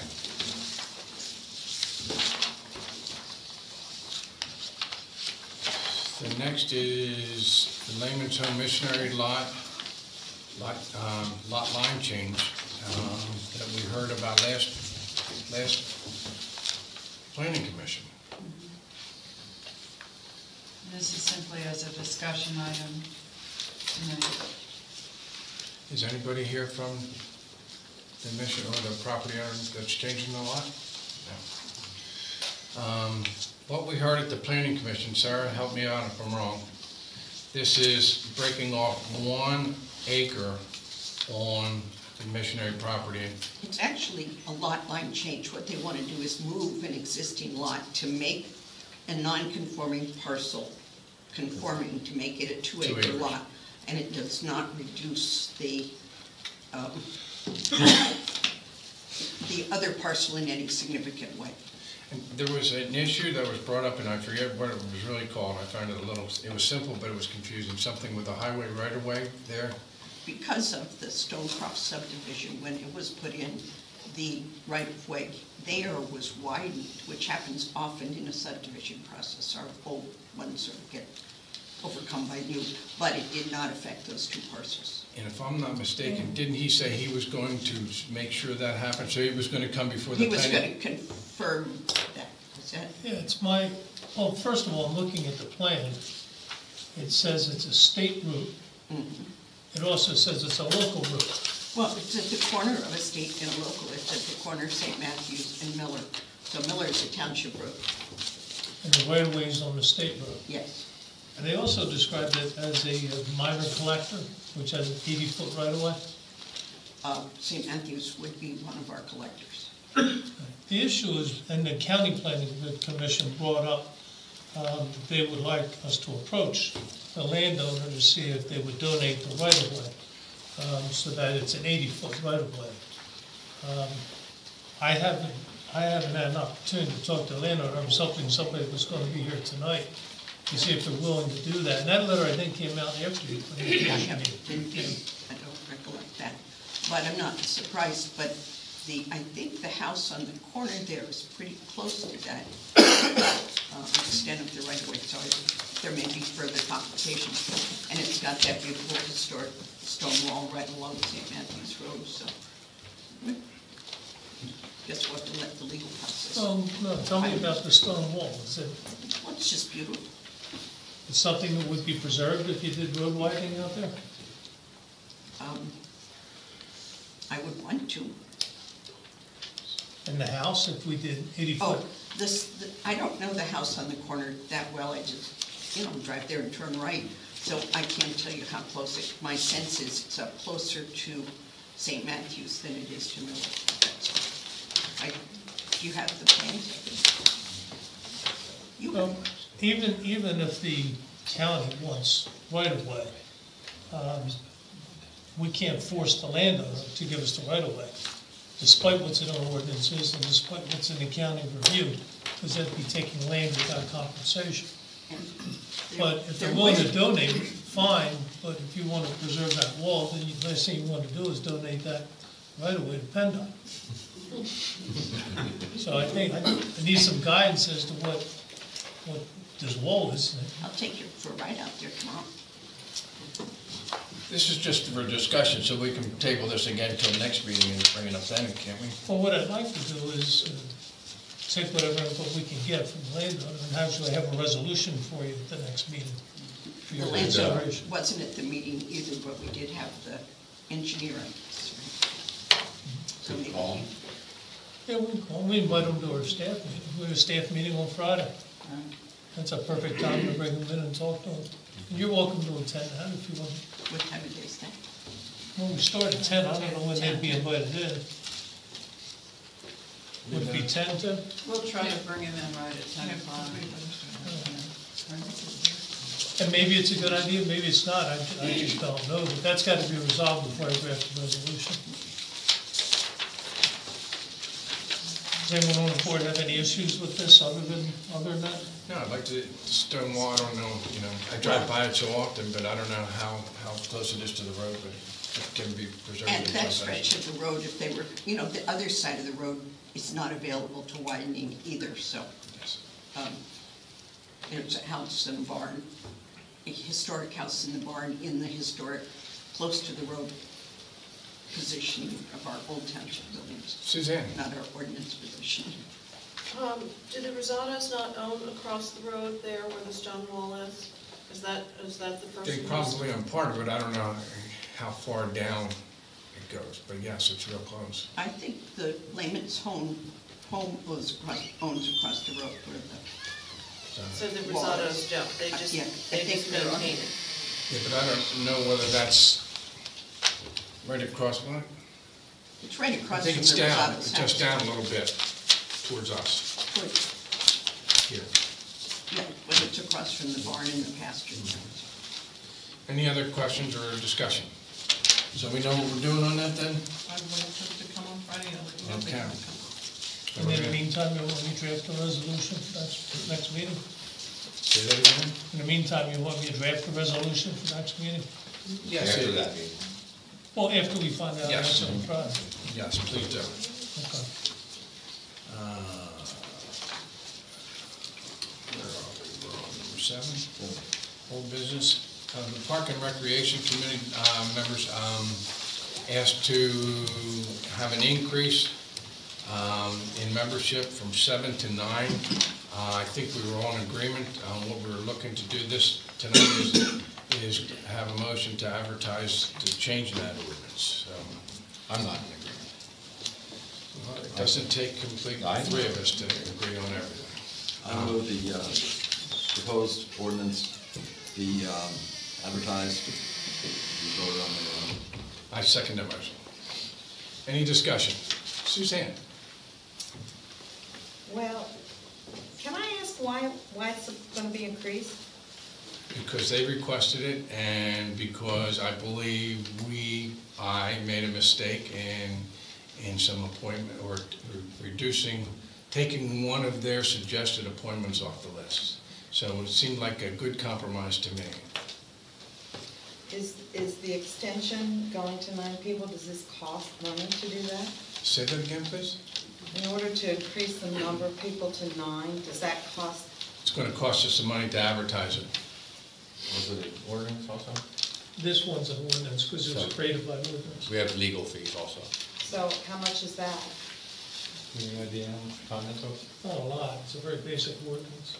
The next is the Layman's Home Missionary lot, lot, um, lot line change, um, that we heard about last, last planning commission. This is simply as a discussion item tonight. Is anybody here from the mission or the property owner that's changing the lot? No. Um, What we heard at the planning commission, Sarah, help me out if I'm wrong. This is breaking off one acre on the missionary property. It's actually a lot line change. What they want to do is move an existing lot to make a non-conforming parcel conforming, to make it a Two two-acre acres. lot. And it does not reduce the, um, the other parcel in any significant way. And there was an issue that was brought up, and I forget what it was really called. I found it a little, it was simple, but it was confusing. Something with the highway right-of-way there. Because of the Stonecroft subdivision, when it was put in, the right-of-way there was widened, which happens often in a subdivision process. Our old ones sort of get overcome by new, but it did not affect those two parcels. And if I'm not mistaken, didn't he say he was going to make sure that happened? So he was going to come before the He was planning? going to confirm that. Is that? Yeah, it's my, well, first of all, looking at the plan, it says it's a state route. Mhm. It also says it's a local route. Well, it's at the corner of a state and a local. It's at the corner of Saint Matthews and Miller. So Miller is a township road. And the right of way is on the state road. Yes. And they also described it as a minor collector, which has an eighty foot right of way. Uh, Saint Matthews would be one of our collectors. The issue is, and the county planning commission brought up, um, they would like us to approach the landowner to see if they would donate the right of way, um, so that it's an eighty foot right of way. Um, I haven't, I haven't had an opportunity to talk to the landowner. I was hoping somebody was going to be here tonight to see if they're willing to do that. And that letter, I think, came out after the I commission have- meeting. didn't- I don't recollect that, but I'm not surprised. But the, I think the house on the corner there is pretty close to that uh, extent of the right of way, so I- there may be further complications. And it's got that beautiful historic stone wall right along Saint Matthews Road, so guess we'll have to let the legal process. Oh, no, tell me about the stone wall. Is it, Well, it's just beautiful. it's something that would be preserved if you did road widening out there? Um, I would want to. In the house, if we did eighty foot? Oh, this, the- I don't know the house on the corner that well. I just, you know, drive there and turn right. So I can't tell you how close it, my sense is it's up closer to Saint Matthews than it is to Miller. That's all. I, do you have the plans? You Well, even, even if the county wants right of way, um, we can't force the landowner to give us the right of way, despite what's in our ordinances and despite what's in the county review, because they'd be taking land without compensation. But if they're willing to donate, fine, but if you want to preserve that wall, then the last thing you want to do is donate that right of way to PennDOT. So I think, I I need some guidance as to what, what this wall is. I'll take you for a ride out there tomorrow. This is just for discussion, so we can table this again until next meeting and bring it up then, can't we? Well, what I'd like to do is uh, take whatever input we can get from the landowner and actually have a resolution for you at the next meeting. For The your landowner consideration. wasn't at the meeting either, but we did have the engineer, I guess, right? So maybe he- Yeah, we, well, we invite them to our staff meeting. We have a staff meeting on Friday. That's a perfect time to bring them in and talk to them. And you're welcome to attend that if you want. What time of day is that? Well, we start at ten, I don't know when they'd be invited in. Would it be ten, Tim? We'll try to bring him in right at ten o'clock. And maybe it's a good idea, maybe it's not, I, I just don't know, but that's got to be resolved before I draft the resolution. Does anyone on the board have any issues with this other than, other than that? No, I'd like to, stone wall, I don't know, you know, I drive by it so often, but I don't know how, how close it is to the road, but it can be preserved. And in that some fashion. stretch of the road, if they were, you know, the other side of the road is not available to widening either, so. um, There's a house and a barn, a historic house in the barn in the historic, close to the road positioning of our old township buildings. Suzanne. Not our ordinance position. Tom, do the Rosados not own across the road there where the stone wall is? Is that, is that the person? They who's- probably own part of it, I don't know how far down it goes, but yes, it's real close. I think the Layman's home, home was across, owns across the road where the. So the wall is. Rosados don't, they just, Yeah, I they think just they're on- maintain it? Yeah, but I don't know whether that's right across what? It's right I across from think the it's down, Rosados it's house. just down a little bit towards us, Towards- here. Yeah, but it's across from the barn and the pasture. Any other questions or discussion? So we know what we're doing on that then? I would have to come on Friday, I'll let you know if they Okay. can come. And in the meantime, you want me to draft a resolution for that for next meeting? Say that again? In the meantime, you want me to draft a resolution for next meeting? Yes. After it- that meeting. Well, after we find out Yes. what's on Friday. Yes, please do. Okay. Uh, Where are we? We're on number seven, old business. Uh, The Park and Recreation Committee uh, members um, asked to have an increase um, in membership from seven to nine. Uh, I think we were all in agreement on what we were looking to do. This tonight is, is have a motion to advertise to change that ordinance. So, I'm not in agreement. well, it doesn't take complete I know. three of us to agree on everything. I move the uh, proposed ordinance be um, advertised, be voted on later on. I second that motion. Any discussion? Suzanne? Well, can I ask why, why it's gonna be increased? Because they requested it, and because I believe we, I made a mistake in, in some appointment, or reducing, taking one of their suggested appointments off the list. So it seemed like a good compromise to me. Is, is the extension going to nine people, does this cost money to do that? Say that again, please? In order to increase the number of people to nine, does that cost? It's gonna cost us some money to advertise it. Was it an ordinance also? This one's an ordinance because it was So- created by ordinance. We have legal fees also. So how much is that? Any idea how much comments are? Not a lot, it's a very basic ordinance.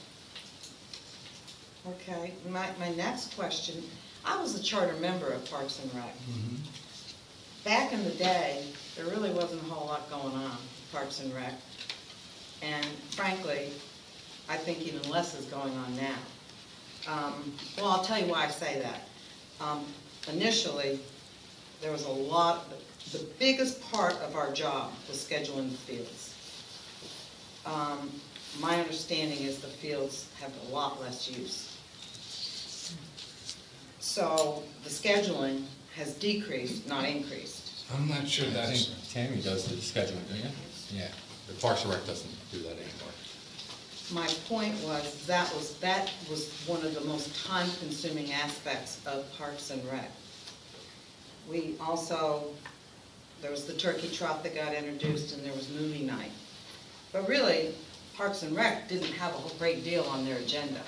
Okay, my, my next question, I was a charter member of Parks and Rec. Back in the day, there really wasn't a whole lot going on, Parks and Rec. And frankly, I think even less is going on now. Um, well, I'll tell you why I say that. Um, initially, there was a lot, the biggest part of our job was scheduling the fields. Um, my understanding is the fields have a lot less use. So the scheduling has decreased, not increased. I'm not sure I that's, think Tammy does the scheduling, don't you? Yeah. The Parks and Rec doesn't do that anymore. My point was, that was, that was one of the most time-consuming aspects of Parks and Rec. We also, there was the turkey trot that got introduced, and there was movie night. But really, Parks and Rec didn't have a whole great deal on their agenda.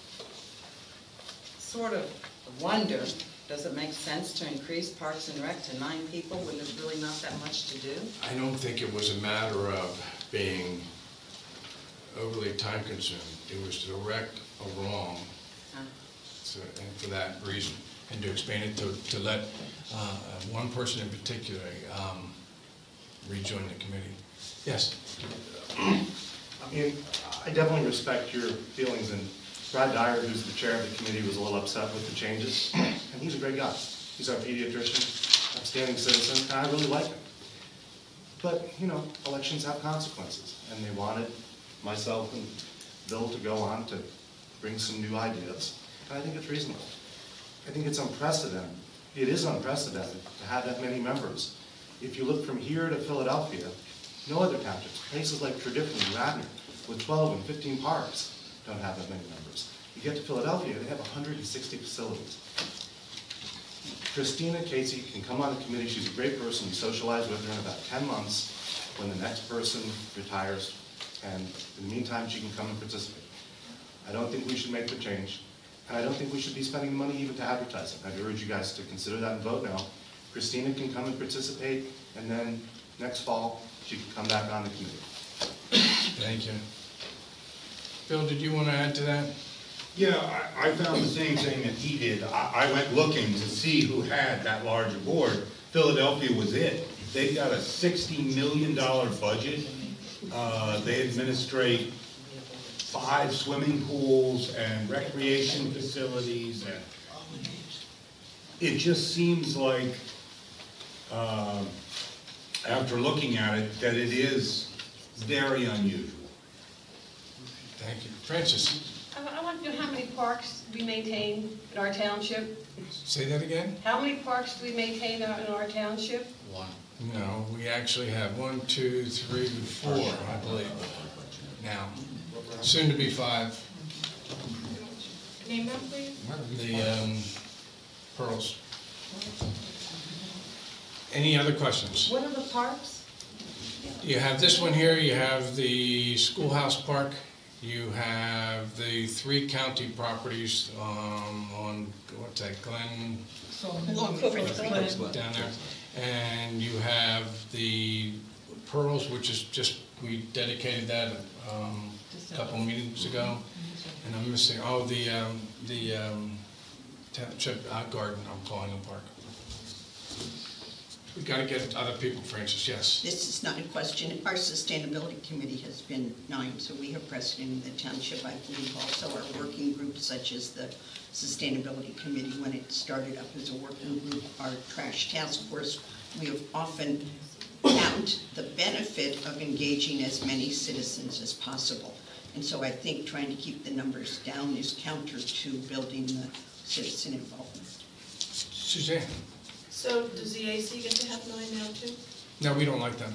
Sort of wonder, does it make sense to increase Parks and Rec to nine people when there's really not that much to do? I don't think it was a matter of being overly time-consuming. It was to correct a wrong, Huh? so, and for that reason. And to expand it to, to let uh, one person in particular um, rejoin the committee. Yes? I mean, I definitely respect your feelings, and Brad Dyer, who's the chair of the committee, was a little upset with the changes, and he's a great guy. He's our pediatrician, outstanding citizen, and I really like him. But, you know, elections have consequences, and they wanted myself and Bill to go on to bring some new ideas, and I think it's reasonable. I think it's unprecedented. It is unprecedented to have that many members. If you look from here to Philadelphia, no other townships, places like Tredyffrin and Radnor, with twelve and fifteen parks, don't have that many members. You get to Philadelphia, they have one hundred sixty facilities. Christina Casey can come on the committee. She's a great person. We socialize with her in about ten months when the next person retires, and in the meantime, she can come and participate. I don't think we should make the change, and I don't think we should be spending money even to advertise it. I'd urge you guys to consider that and vote now. Christina can come and participate, and then next fall, she can come back on the committee. Thank you. Bill, did you want to add to that? Yeah, I, I found the same thing that he did. I, I went looking to see who had that larger board. Philadelphia was it. They've got a sixty million dollar budget. Uh, they administrate five swimming pools and recreation facilities. And it just seems like, uh, after looking at it, that it is very unusual. Thank you. Francis? I I want to know how many parks we maintain in our township. Say that again? How many parks do we maintain in our township? One. No, we actually have one, two, three, four, I believe, now. Soon to be five. Name them, please. The um, Pearls. Any other questions? What are the parks? You have this one here, you have the schoolhouse park, you have the three county properties um, on, what's that, Glen? Down there. And you have the Pearls, which is just, we dedicated that um, a couple meetings ago. And I'm missing, oh, the, um, the um, Township uh, Garden, I'm calling a park. We gotta get other people, Francis, yes. This is not a question. Our sustainability committee has been nine, so we have precedent in the township. I believe also our working groups, such as the sustainability committee, when it started up as a working group, our trash task force, we have often found the benefit of engaging as many citizens as possible. And so I think trying to keep the numbers down is counter to building the citizen involvement. Suzanne? So does the A C get to have nine now too? No, we don't like them.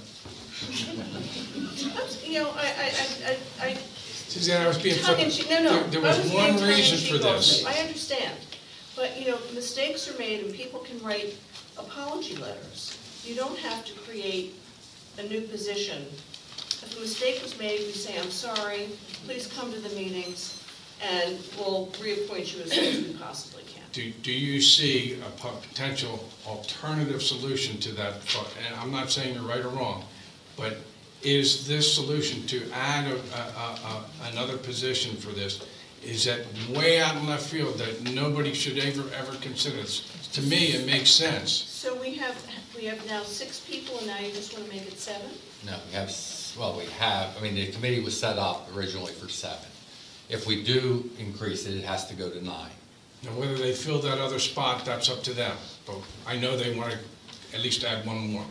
You know, I, I, I, I. Suzanne, I was being tongue in cheek- No, no. There- there I was being one tongue in reason cheek for this. also. I understand, but you know, mistakes are made and people can write apology letters. You don't have to create a new position. If a mistake was made, we say, I'm sorry, please come to the meetings, and we'll reappoint you as soon as we possibly can. Do, do you see a po- potential alternative solution to that? And I'm not saying you're right or wrong, but is this solution to add a, a, a, another position for this, is that way out in left field that nobody should ever, ever consider this? To me, it makes sense. So we have, we have now six people, and now you just want to make it seven? No, we have, s- well, we have, I mean, the committee was set up originally for seven. If we do increase it, it has to go to nine. Now, whether they fill that other spot, that's up to them. But I know they want to at least add one more.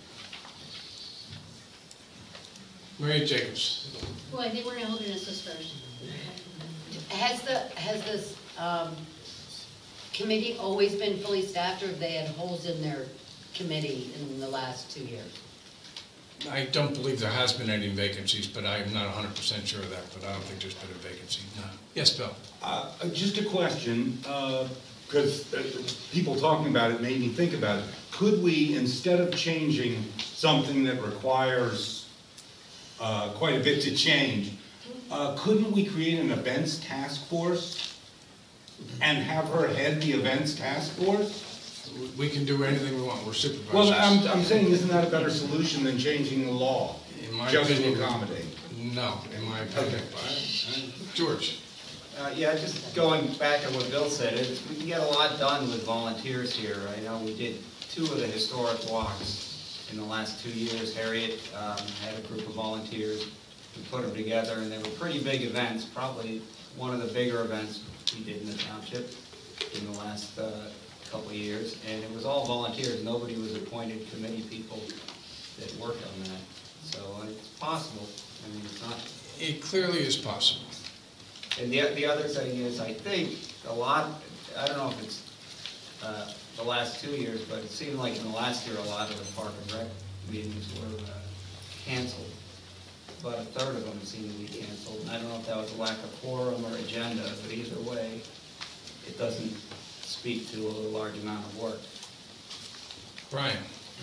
Maria Jacobs. Well, I think we're gonna hold an assist first. Has the, has this, um, committee always been fully staffed, or have they had holes in their committee in the last two years? I don't believe there has been any vacancies, but I am not one hundred percent sure of that, but I don't think there's been a vacancy, no. Yes, Bill? Uh, just a question, because uh, people talking about it made me think about it. Could we, instead of changing something that requires uh, quite a bit to change, uh, couldn't we create an events task force and have her head the events task force? We can do anything we want, we're supervisors. Well, I'm, I'm saying, isn't that a better solution than changing the law? In my Just opinion, to accommodate. No, in my opinion. George? Uh, yeah, just going back on what Bill said, it, we can get a lot done with volunteers here. I know we did two of the historic walks in the last two years. Harriet um, had a group of volunteers. We put them together, and they were pretty big events, probably one of the bigger events we did in the township in the last uh, couple of years. And it was all volunteers. Nobody was appointed committee people that worked on that. So uh, it's possible. I mean, it's not... It clearly is possible. And the, the other thing is, I think a lot, I don't know if it's uh, the last two years, but it seemed like in the last year, a lot of the Park and Rec meetings were uh, canceled. About a third of them seemed to be canceled. And I don't know if that was a lack of quorum or agenda, but either way, it doesn't speak to a large amount of work. Brian?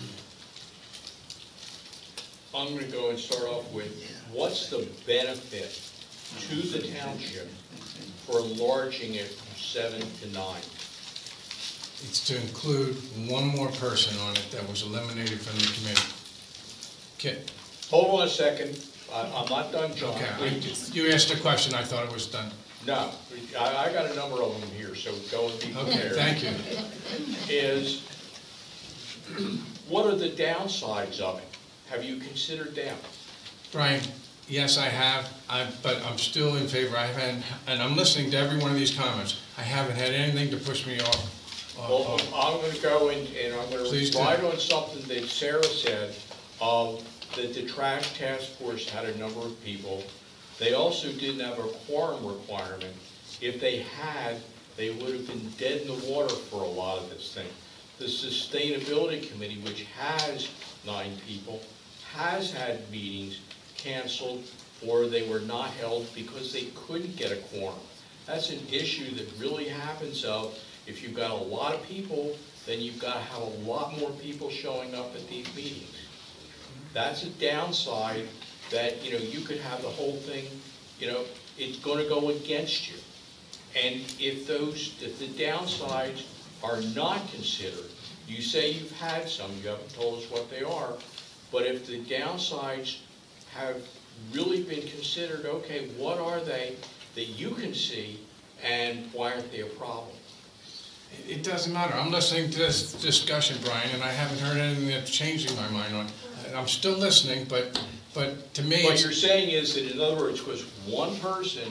I'm going to go and start off with, what's the benefit to the township for enlarging it from seven to nine? It's to include one more person on it that was eliminated from the committee. Kit? Hold on a second. I, I'm not done, John. Okay, I- you asked a question, I thought it was done. No, I, I got a number of them here, so go and be prepared. Okay, thank you. Is, what are the downsides of it? Have you considered them? Brian, yes, I have, I, but I'm still in favor. I haven't, and I'm listening to every one of these comments. I haven't had anything to push me off. off- Well, off. I'm going to go in, and I'm going Please to do. ride on something that Sarah said, um, that the trash task force had a number of people. They also didn't have a quorum requirement. If they had, they would have been dead in the water for a lot of this thing. The Sustainability Committee, which has nine people, has had meetings canceled or they were not held because they couldn't get a quorum. That's an issue that really happens of, if you've got a lot of people, then you've got to have a lot more people showing up at these meetings. That's a downside that, you know, you could have the whole thing, you know, it's going to go against you. And if those, if the downsides are not considered, you say you've had some, you haven't told us what they are, but if the downsides have really been considered, okay, what are they that you can see and why aren't they a problem? It doesn't matter. I'm listening to this discussion, Brian, and I haven't heard anything that's changing my mind on. I'm still listening, but, but to me... What it's- you're saying is that, in other words, because one person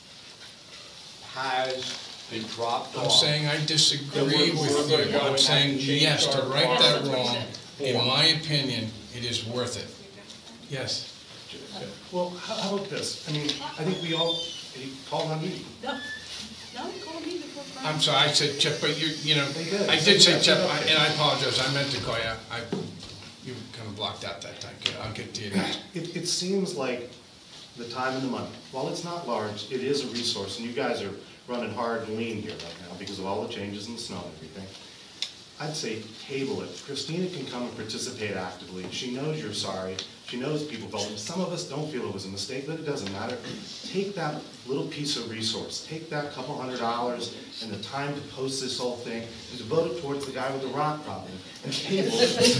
has been dropped off... I'm saying I Then disagree we're- we're with gonna you. go I'm and saying, have to change yes, to our right that laws. wrong, in Form. my opinion, it is worth it. Yes. Well, how how about this? I mean, I think we all, he called on me. No, no, call me before Friday. I'm sorry, I said Chip, but you, you know, They did. I did say They did. Chip, I- and I apologize, I meant to call you. I, you kind of blocked out that time. I'll get to you next. It, it seems like the time and the money, while it's not large, it is a resource, and you guys are running hard and lean here right now because of all the changes in the snow and everything. I'd say table it. Christina can come and participate actively. She knows you're sorry. She knows people felt it. Some of us don't feel it was a mistake, but it doesn't matter. Take that little piece of resource, take that couple hundred dollars and the time to post this whole thing, and devote it towards the guy with the rock problem, and table it.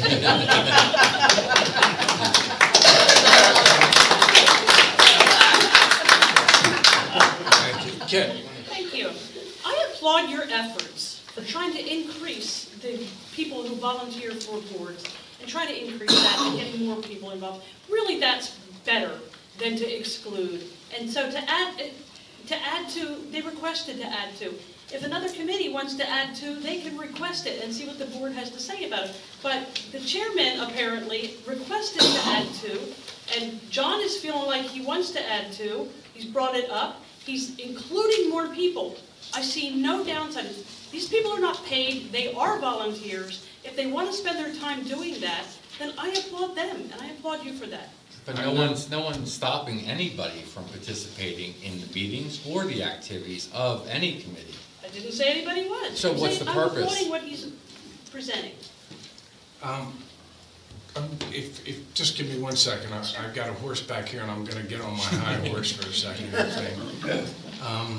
Thank you. Kit? Thank you. I applaud your efforts for trying to increase the people who volunteer for boards and try to increase that and get more people involved. Really, that's better than to exclude. And so to add, to add to, they requested to add to. If another committee wants to add to, they can request it and see what the board has to say about it. But the chairman apparently requested to add to, and John is feeling like he wants to add to. He's brought it up. He's including more people. I see no downside. These people are not paid. They are volunteers. If they want to spend their time doing that, then I applaud them, and I applaud you for that. But no one's, no one's stopping anybody from participating in the meetings or the activities of any committee. I didn't say anybody was. So I'm what's saying the I'm purpose? applauding what he's presenting. Um, um, if, if, just give me one second. I, I've got a horse back here, and I'm going to get on my high horse for a second. Here, thing. Um,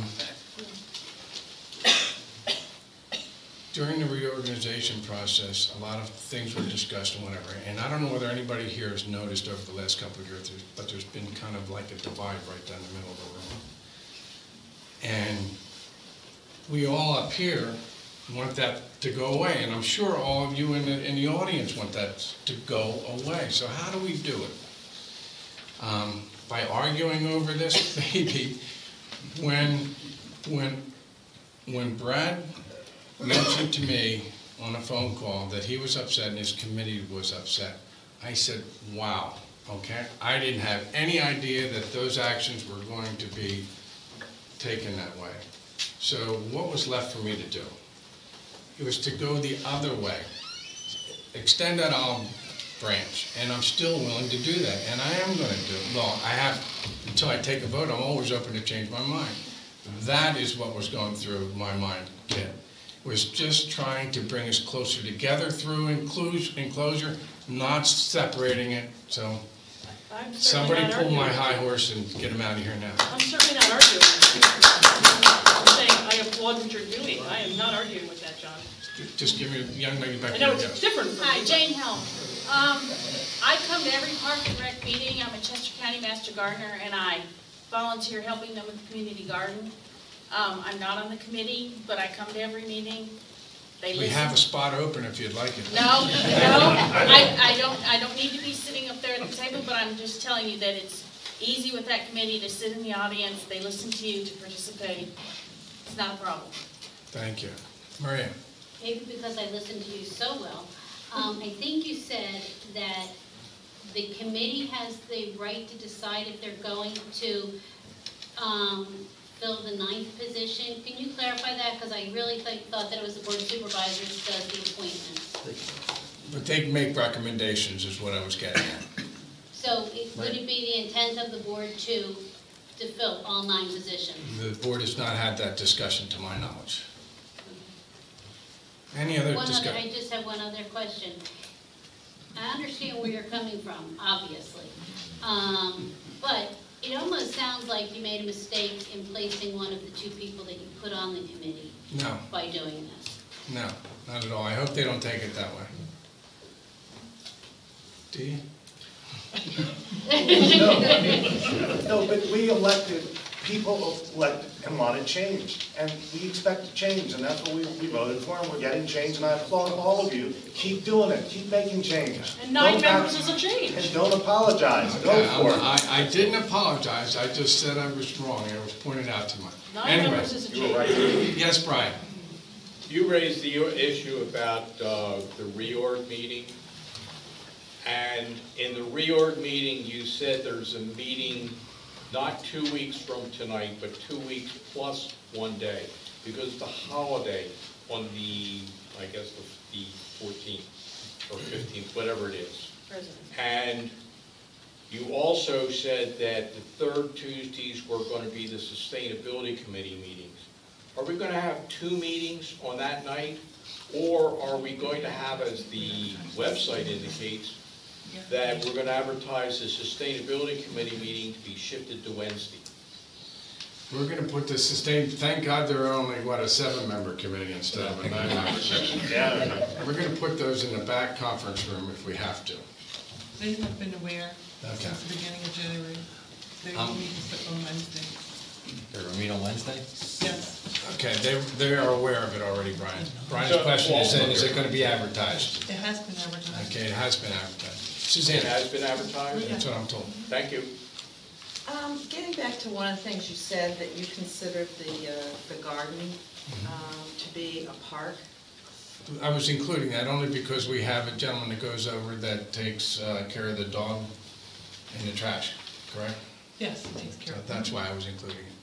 during the reorganization process, a lot of things were discussed and whatever. And I don't know whether anybody here has noticed over the last couple of years, but there's been kind of like a divide right down the middle of the room. And we all up here want that to go away, and I'm sure all of you in the, in the audience want that to go away. So how do we do it? Um, by arguing over this, maybe. When, when, when Brad mentioned to me on a phone call that he was upset and his committee was upset, I said, wow, okay? I didn't have any idea that those actions were going to be taken that way. So what was left for me to do? It was to go the other way, extend that olive branch, and I'm still willing to do that, and I am going to do it. Well, I have, until I take a vote, I'm always open to change my mind. That is what was going through my mind, Kit, was just trying to bring us closer together through enclosure, not separating it. So I'm certainly somebody not pull my arguing. high horse and get him out of here now. I'm certainly not arguing. I'm saying I applaud what you're doing. I am not arguing with that, John. Just give me a young lady back I there. know it's different from Hi, me. Jane Helm. Um, I come to every Park and Rec meeting. I'm a Chester County Master Gardener, and I volunteer helping them with the community garden. Um, I'm not on the committee, but I come to every meeting. They We listen. have a spot open if you'd like it. No, no, I, I don't, I don't need to be sitting up there at the table, but I'm just telling you that it's easy with that committee to sit in the audience. They listen to you, to participate. It's not a problem. Thank you. Maria? Maybe because I listened to you so well. Um, I think you said that the committee has the right to decide if they're going to, um, fill the ninth position. Can you clarify that? Because I really th thought that it was the board of supervisors that does the appointments. But they make recommendations is what I was getting at. So it, would Right. it be the intent of the board to, to fill all nine positions? The board has not had that discussion to my knowledge. Any other One other, discussion? I just have one other question. I understand where you're coming from, obviously. Um, but it almost sounds like you made a mistake in placing one of the two people that you put on the committee No, by doing this. no, not at all. I hope they don't take it that way. Do you? No, no, but we elected, people elected and wanted change, and we expect change, and that's what we, we voted for, and we're getting change, and I applaud all of you. Keep doing it, keep making change. And nine Don't members act- is a change. And don't apologize, go Okay, for I'm- it. I, I didn't apologize. I just said I was wrong. It was pointed out to me. Nine Anyway, members is a you were change. right. Yes, Brian? You raised the issue about uh, the reorg meeting. And in the reorg meeting, you said there's a meeting not two weeks from tonight, but two weeks plus one day, because the holiday on the, I guess, the the fourteenth or fifteenth, whatever it is. And you also said that the third Tuesdays were going to be the Sustainability Committee meetings. Are we going to have two meetings on that night? Or are we going to have, as the website indicates, that we're going to advertise the Sustainability Committee meeting to be shifted to Wednesday? We're going to put the sustain, thank God there are only, what, a seven-member committee instead of a nine-member committee. Yeah. We're going to put those in the back conference room if we have to. They have been aware Okay. since the beginning of January. They will Um, meet on Wednesday. They're gonna meet on Wednesday? Yes, Okay, they, they are aware of it already, Brian. Brian's So- question is, saying, is it going to be advertised? it has been advertised. Okay, it has been advertised. It Suzanne? has been advertised? That's what I'm told. Thank you. Um, getting back to one of the things you said, that you considered the, uh, the garden, um, to be a park. I was including that only because we have a gentleman that goes over that takes uh, care of the dog and the trash, correct? Yes, it takes care So of that's that. why I was including it.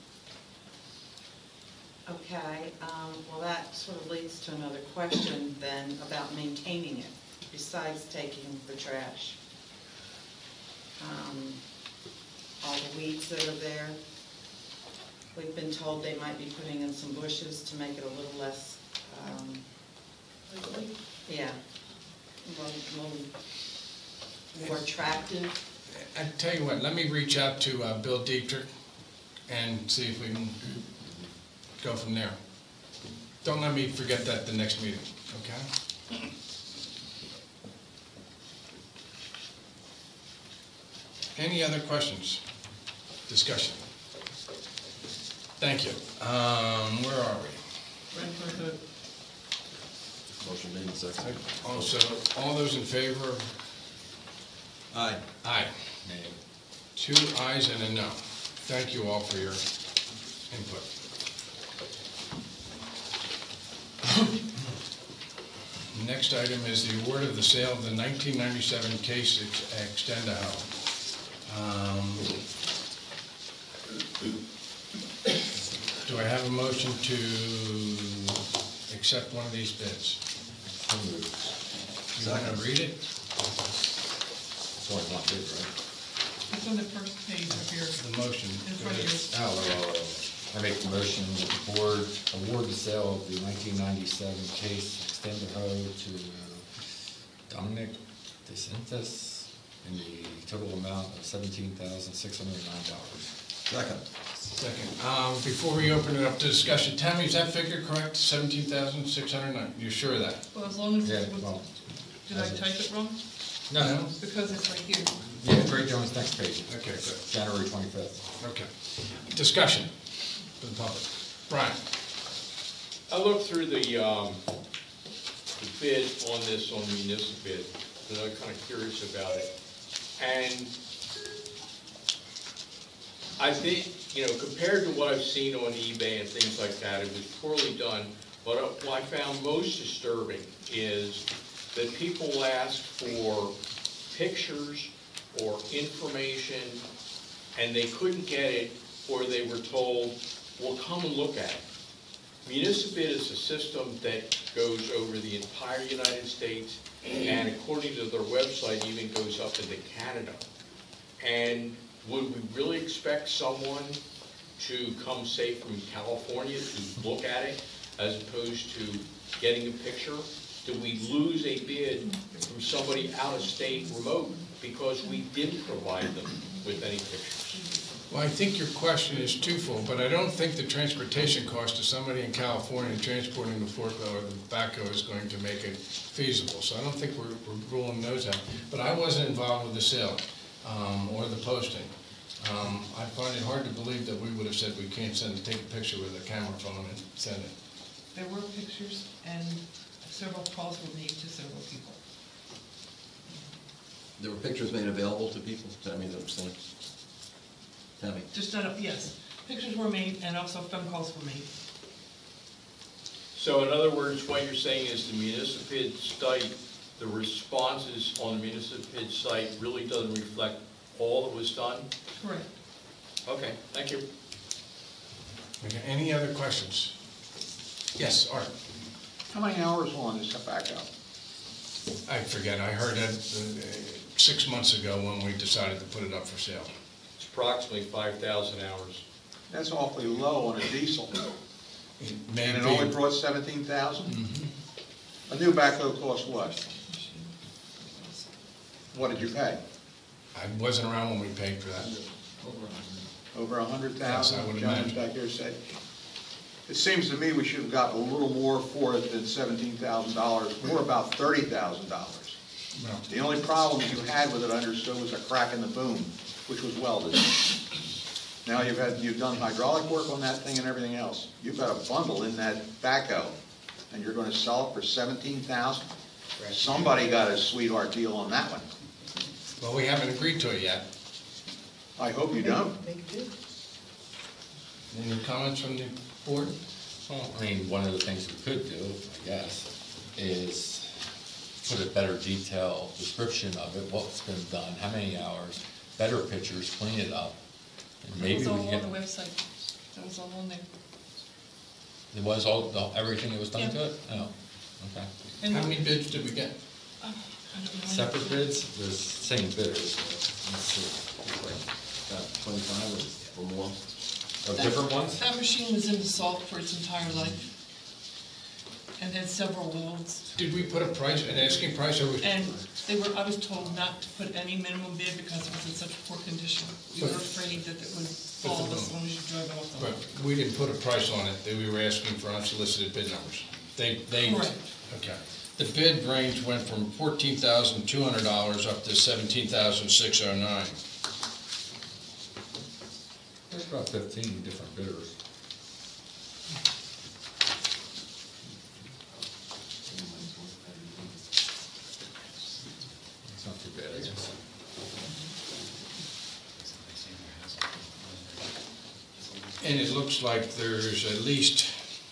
Okay, um, well, that sort of leads to another question then about maintaining it, besides taking the trash. Um, all the weeds that are there. We've been told they might be putting in some bushes to make it a little less, um, yeah, a little, little more attractive. I tell you what, let me reach out to uh, Bill Dietrich and see if we can go from there. Don't let me forget that the next meeting, okay? Any other questions? Discussion? Thank you. Um, where are we? Ready for the Motion made and seconded. Also, all those in favor? Aye. Aye. Two ayes and a no. Thank you all for your input. Next item is the award of the sale of the nineteen ninety-seven Case ex- Extendaho. Um, Do I have a motion to accept one of these bids? You want to read it? It's only one bid, right? It's on the first page of your, The motion. in front of you. Oh, oh, oh. I make the motion that the board award the sale of the nineteen ninety-seven Case Extendaho to Dominic DeSantis in the total amount of seventeen thousand six hundred nine dollars. Second. Second. Um, Before we open it up to discussion, Tammy, is that figure correct? seventeen thousand six hundred nine? You sure of that? Well, as long as, Yeah, it was- well, did I type it wrong? No, Because it's right here. yeah, Great Jones, next page. Okay, good. January twenty-fifth. Okay. Discussion for the public. Brian? I looked through the, um, the bid on this, on the municipal bid, and I'm kind of curious about it. And I think, you know, compared to what I've seen on eBay and things like that, it was poorly done. But uh, what I found most disturbing is that people ask for pictures or information, and they couldn't get it, or they were told, well, come and look at it. Municipal is a system that goes over the entire United States, and according to their website, even goes up into Canada. And would we really expect someone to come, say, from California to look at it, as opposed to getting a picture? Do we lose a bid from somebody out of state remote because we didn't provide them with any pictures? Well, I think your question is twofold, but I don't think the transportation cost to somebody in California transporting the forklift or the backhoe is going to make it feasible. So I don't think we're, we're ruling those out. But I wasn't involved with the sale um, or the posting. Um, I find it hard to believe that we would have said we can't send, take a picture with a camera phone and send it. There were pictures and several calls were made to several people. There were pictures made available to people, Tammy, that was saying. Tammy. Just not, yes, pictures were made and also phone calls were made. So in other words, what you're saying is the municipal site, the responses on the municipal site really doesn't reflect all that was done? Correct. Okay, thank you. Okay, any other questions? Yes, Art. How many hours long is the backup? I forget, I heard that uh, six months ago when we decided to put it up for sale. It's approximately five thousand hours. That's awfully low on a diesel. It may And it be- only brought seventeen thousand? Mhm. A new backhoe costs what? What did you pay? I wasn't around when we paid for that. Over a hundred Yes, I thousand? would Gentleman imagine. back here said. It seems to me we should have gotten a little more for it than seventeen thousand dollars, more about thirty thousand dollars. No. The only problem you had with it, I understood, was a crack in the boom, which was welded. Now you've had, you've done hydraulic work on that thing and everything else. You've got a bundle in that backhoe, and you're gonna sell it for seventeen thousand dollars? Somebody got a sweetheart deal on that one. Well, we haven't agreed to it yet. I hope you don't. Any comments from the board? Well, I mean, one of the things we could do, I guess, is put a better detailed description of it, what's been done, how many hours, better pictures, clean it up. And That maybe was we all can on get, the website. That was all on there. it was all, the- everything that was done to Yeah. it? Oh, okay. And- How many bids did we get? Oh, I don't know. Separate bids, the same bidders. Let's see. About twenty-five or or more. Of different ones? That machine was in the salt for its entire life. And had several welds. Did we put a price, an asking price, or was? And they were, I was told not to put any minimum bid because it was in such poor condition. We were But- afraid that it would but fall the- as soon as you drove it off the But lot. we didn't put a price on it, that we were asking for unsolicited bid numbers. They, they. Correct. Okay. The bid range went from fourteen thousand two hundred dollars up to seventeen thousand six hundred nine. There's about fifteen different bidders. It's not too bad, I guess. And it looks like there's at least,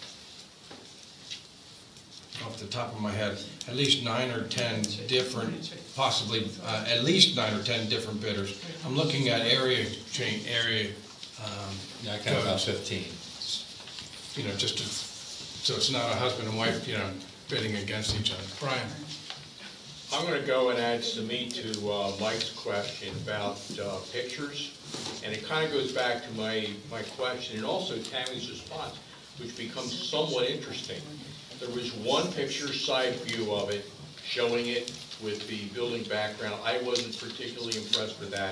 off the top of my head, at least nine or ten different, possibly, uh, at least nine or ten different bidders. I'm looking at area chain, area, um, Yeah, I count about codes. fifteen. You know, just to, so it's not a husband and wife, you know, bidding against each other. Brian? I'm going to go and add some meat to uh, Mike's question about uh, pictures, and it kind of goes back to my, my question, and also Tammy's response, which becomes somewhat interesting. There was one picture side view of it, showing it with the building background. I wasn't particularly impressed with that.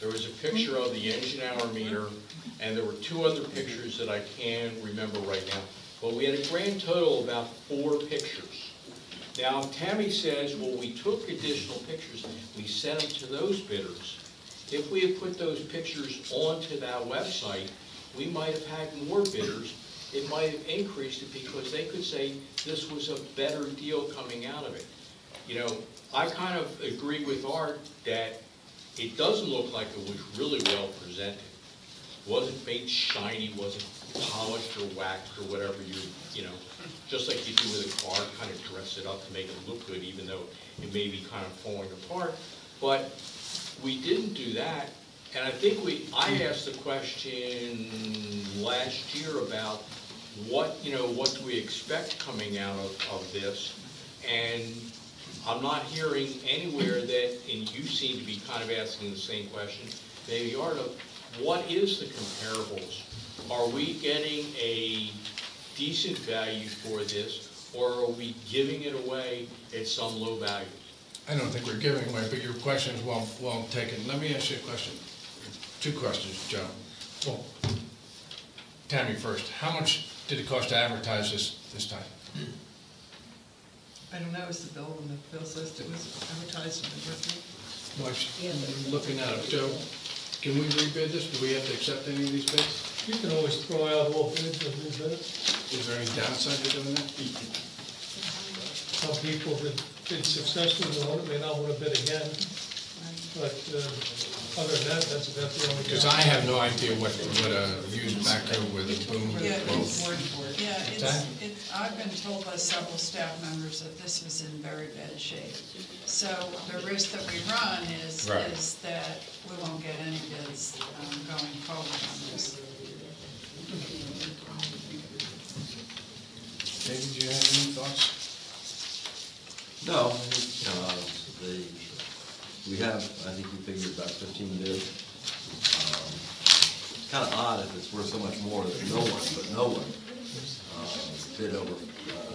There was a picture of the engine hour meter, and there were two other pictures that I can't remember right now. But we had a grand total of about four pictures. Now, Tammy says, well, we took additional pictures, we sent them to those bidders. If we had put those pictures onto that website, we might have had more bidders. It might have increased it because they could say this was a better deal coming out of it. You know, I kind of agree with Art that it doesn't look like it was really well presented. It wasn't made shiny, wasn't polished or waxed or whatever you, you know, just like you do with a car, kind of dress it up to make it look good, even though it may be kind of falling apart. But we didn't do that, and I think we, I asked the question last year about what, you know, what do we expect coming out of, of this, and I'm not hearing anywhere that, and you seem to be kind of asking the same question, maybe Art, of what is the comparables? Are we getting a decent value for this, or are we giving it away at some low value? I don't think we're giving away, but your question is well, well taken. Let me ask you a question. Two questions, Joe. Well, Tammy first. How much did it cost to advertise this this time? I don't know, it's the bill, on the bill list, it was advertised in the Mercury. Watch, looking at it, Joe, can we rebid this? Do we have to accept any of these bids? You can always throw out all bids and rebid it. Is there any downside to doing that? Some people that did successfully on it may not want to bid again, but uh, other than that, that's about the only. Because I have no idea what, what a used backhoe with a boom. Yeah, well, it's, yeah, that? it's, it's, I've been told by several staff members that this was in very bad shape. So the risk that we run is, Right. is that we won't get any bids um, going forward on this. David, do you have any thoughts? No, I think, uh, the, we have, I think we figured about fifteen bids. Um, It's kind of odd if it's worth so much more that no one, but no one, uh, bid over, uh,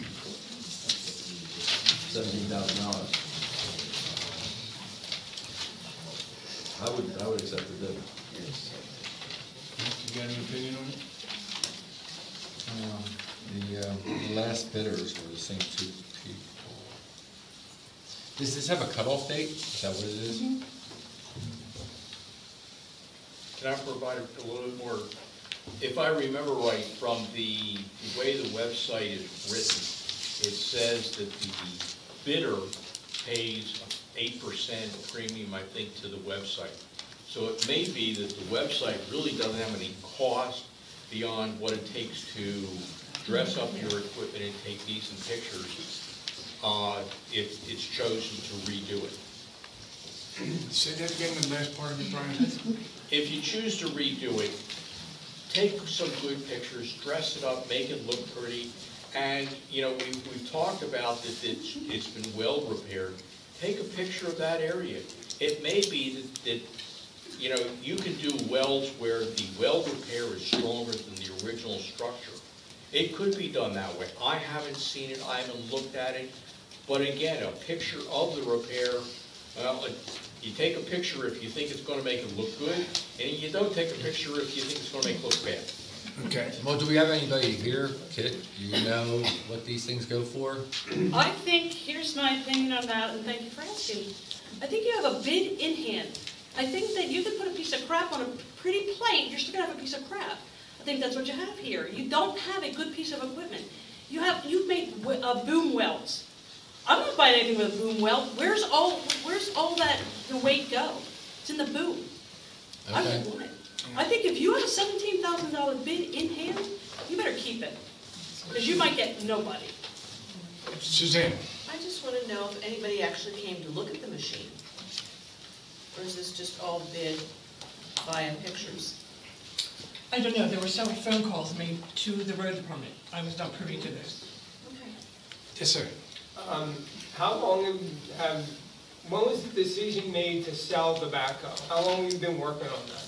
seventeen thousand dollars. I would, I would accept the bid. You got any opinion on it? Um, The, uh, the last bidders were the same two people. Does this have a cutoff date? Is that what it is? Can I provide a little bit more? If I remember right, from the, the way the website is written, it says that the bidder pays eight percent premium, I think, to the website. So it may be that the website really doesn't have any cost beyond what it takes to dress up your equipment and take decent pictures. Uh, it, it's chosen to redo it. Say that again, the last part of it, Brian. If you choose to redo it, take some good pictures, dress it up, make it look pretty, and, you know, we've, we've talked about that it's, it's been well repaired. Take a picture of that area. It may be that, that, you know, you can do welds where the weld repair is stronger than the original structure. It could be done that way. I haven't seen it, I haven't looked at it, but again, a picture of the repair, well, you take a picture if you think it's going to make it look good, and you don't take a picture if you think it's going to make it look bad. Okay. Well, do we have anybody here, Kit? Do you know what these things go for? I think, here's my opinion on that, and thank you for asking. I think you have a bid in hand. I think that you could put a piece of crap on a pretty plate, you're still gonna have a piece of crap. I think that's what you have here. You don't have a good piece of equipment. You have, you've made uh, boom welds. I'm not buying anything with a boom weld. Where's all, where's all that, the weight go? It's in the boom. I Okay. wouldn't want it. I think if you have a seventeen thousand dollar bid in hand, you better keep it, because you might get nobody. Suzanne. I just want to know if anybody actually came to look at the machine. Or is this just all bid via pictures? I don't know, there were several phone calls made to the road department. I was not privy to this. Yes, sir. Um, how long have, have, when was the decision made to sell the backhoe? How long have you been working on that?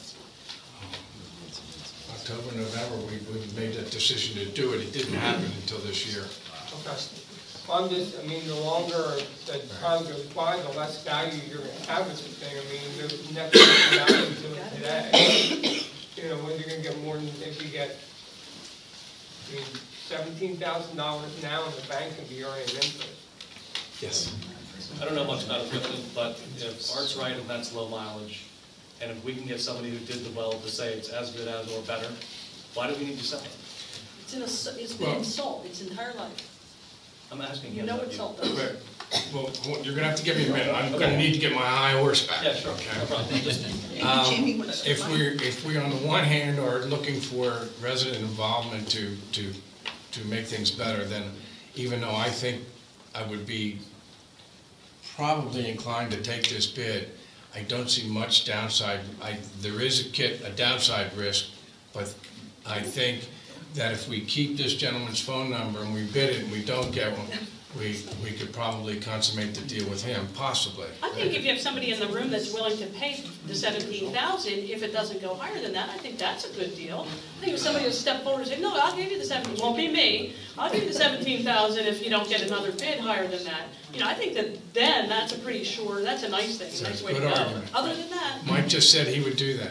October, November, we, we made that decision to do it. It didn't happen until this year. Okay. I'm just, I mean, the longer that time goes by, the less value you're gonna have with the thing. I mean, there's next value to it today. You know, when you're gonna get more than, if you get, I mean, seventeen thousand dollars now in the bank can be earning interest. Yes. I don't know much about equipment, but if Art's right and that's low mileage, and if we can get somebody who did the well to say it's as good as or better, why do we need to sell it? It's in a, it's been in salt its entire life. I'm asking You you. know what salt does. Right. Well, well, you're gonna have to give me a minute. I'm gonna need to get my high horse back. Yeah, sure. Okay. No problem. Just- Um, If we're, if we on the one hand are looking for resident involvement to, to, to make things better, then even though I think I would be probably inclined to take this bid, I don't see much downside. I, there is a kit, a downside risk, but I think that if we keep this gentleman's phone number and we bid it and we don't get one, we, we could probably consummate the deal with him, possibly. I think if you have somebody in the room that's willing to pay the seventeen thousand, if it doesn't go higher than that, I think that's a good deal. I think if somebody will step forward and say, no, I'll give you the seventeen, won't be me, I'll give you the seventeen thousand if you don't get another bid higher than that. You know, I think that then that's a pretty sure, that's a nice thing, a nice way to Good go. argument. Other than that. Mike just said he would do that.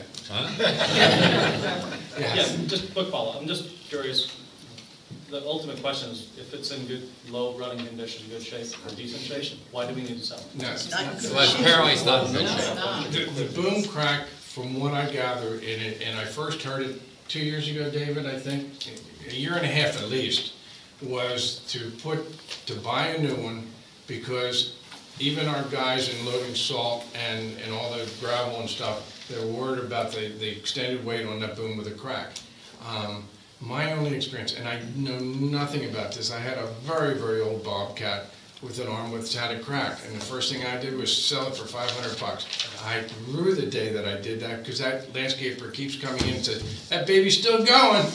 Yeah, just quick follow, I'm just curious, the ultimate question is, if it's in good, low running condition, good shape, or decent shape, why do we need to sell it? No. Well, apparently it's not in good shape. The, the boom crack, from what I gather, and, it, and I first heard it two years ago, David, I think, a year and a half at least, was to put, to buy a new one, because even our guys in loading salt and, and all the gravel and stuff, they were worried about the, the extended weight on that boom with a crack. Um, my only experience, and I know nothing about this, I had a very, very old Bobcat with an arm that's had a crack, and the first thing I did was sell it for five hundred bucks. I rue the day that I did that, because that landscaper keeps coming in and says, that baby's still going.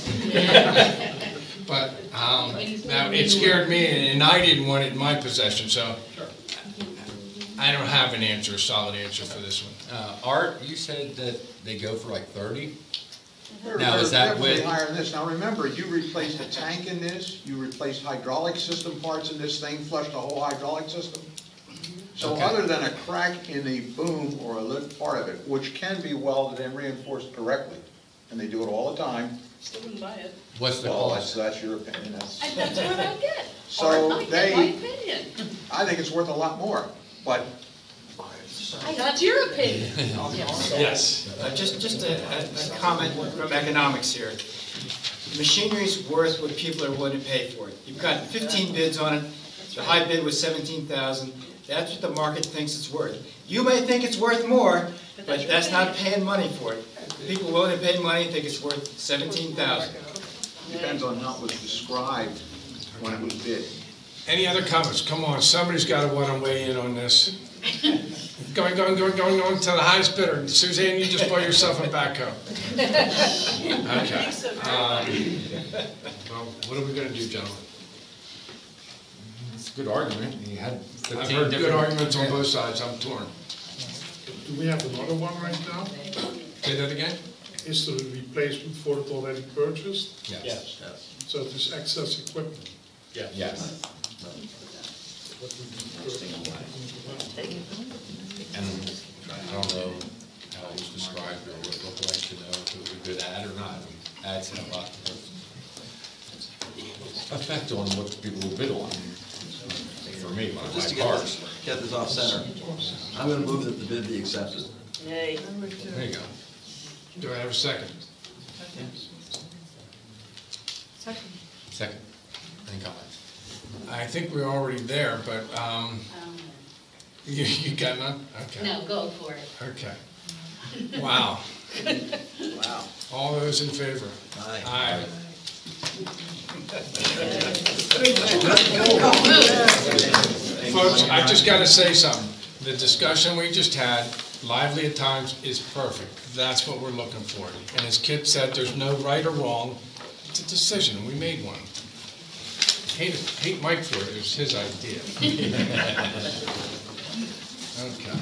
But um, now it scared me, and I didn't want it in my possession, so I don't have an answer, a solid answer for this one. Uh, Art, you said that they go for like thirty? They're- Now, they're is that definitely with- higher than this. Now, remember, you replaced a tank in this, you replaced hydraulic system parts in this thing, flushed the whole hydraulic system. So Okay. other than a crack in the boom or a lit part of it, which can be welded and reinforced correctly, and they do it all the time. Still wouldn't buy it. What's the Well, cost? that's, that's your opinion, that's. I- That's what I get. So I get they- my opinion. I think it's worth a lot more, but That's your opinion. Yes. Uh, Just, just a, a a comment from economics here. Machinery's worth what people are willing to pay for it. You've got fifteen bids on it, the high bid was seventeen thousand, that's what the market thinks it's worth. You may think it's worth more, but that's not paying money for it. People willing to pay money think it's worth seventeen thousand. depends on how it was described when it was bid. Any other comments? Come on, somebody's got to want to weigh in on this. Going, going, going, going, going to the highest bidder. Suzanne, you just bought yourself a backhoe. Okay. Um, well, what are we going to do, gentlemen? It's a good argument. You had I've fifteen heard good different- arguments on both sides. I'm torn. Do we have another one right now? Say that again? Is the replacement for it already purchased? Yes. Yes. So it is excess equipment? Yes. Yes. And I don't know how it was described or what it looked like to know if it was a good ad or not. Ads have a lot of effect on what people will bid on. For me, when I Just to buy get cars. this, get this off center, I'm gonna move that the bid be accepted. Yay. There you go. Do I have a second? Second. Second. Any comments? I think we're already there, but um, you, you got none? Okay. No, go for it. Okay. Wow. Wow. All those in favor? Aye. Aye. Folks, I just got to say something. The discussion we just had, lively at times, is perfect. That's what we're looking for. And as Kit said, there's no right or wrong. It's a decision. We made one. Hate, hate Mike for it. It was his idea. Okay.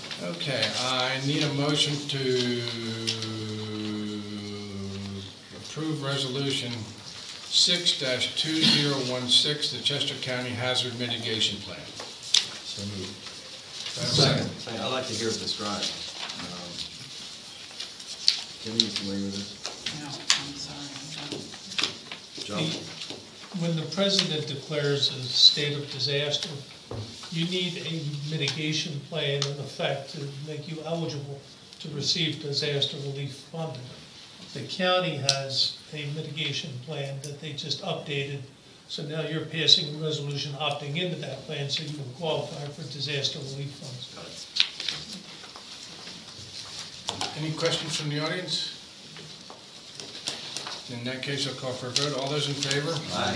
Okay, I need a motion to approve resolution six two zero one six, the Chester County Hazard Mitigation Plan. So moved. Do I have a second? Second. I'd like to hear it described. Um, Jimmy, you familiar with this? No, I'm sorry, I'm done. Joe? When the president declares a state of disaster, you need a mitigation plan in effect to make you eligible to receive disaster relief funding. The county has a mitigation plan that they just updated, so now you're passing a resolution opting into that plan so you will qualify for disaster relief funds. Any questions from the audience? In that case, I'll call for a vote. All those in favor? Aye.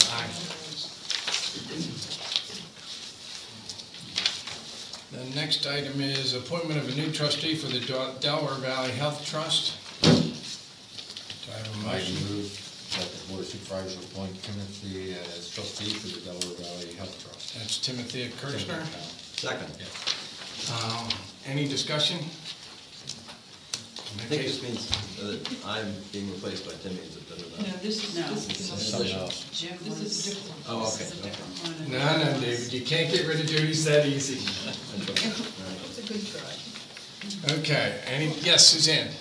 The next item is appointment of a new trustee for the Del- Delaware Valley Health Trust. Do I have a I motion? move that the Board of Supervisors appoint Timothy as trustee for the Delaware Valley Health Trust. That's Timothy Kirchner. Second. Um, Any discussion? In I that think case- this means that I'm being replaced by Timmy, is it better than No, this is, No. this is. Something else. Jim This was, is different. Oh, this okay, is a okay. different one. and- No, no, David, you can't get rid of duties that easy. It's a good try. Okay, any, yes, Suzanne?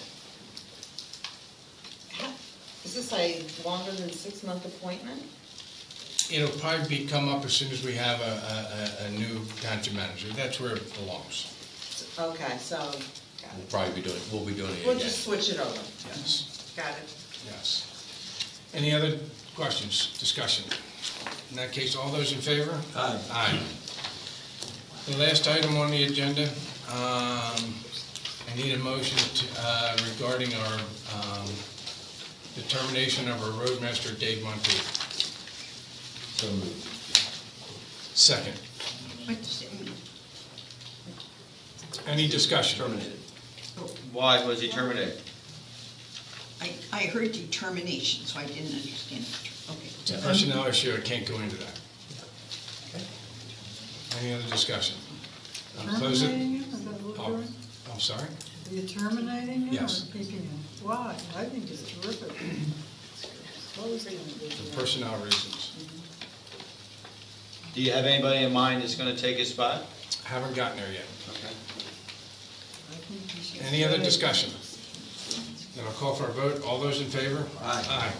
Is this a longer than six-month appointment? It'll probably be, come up as soon as we have a, a, a- a new township manager. That's where it belongs. Okay, so, got We'll it. probably be doing, we'll be doing it We'll again. just switch it over. Yes, Got it. yes. Any other questions, discussion? In that case, all those in favor? Aye. Aye. The last item on the agenda, um, I need a motion to, uh, regarding our, um, determination of our roadmaster, Dave Monteith. So moved. Second. Any discussion? Terminated. Why was he terminated? I, I heard determination, so I didn't understand. It's a Okay. personnel issue, I can't go into that. Any other discussion? I'll close it. Terminating him, is that what Oh, we're doing? I'm sorry? Are you terminating him Yes. or keeping him? Why? I think it's terrific. For personnel reasons. Do you have anybody in mind that's gonna take his spot? Haven't gotten there yet. Okay. I think you should Any other stay. discussion? Then I'll call for a vote. All those in favor? Aye. Aye.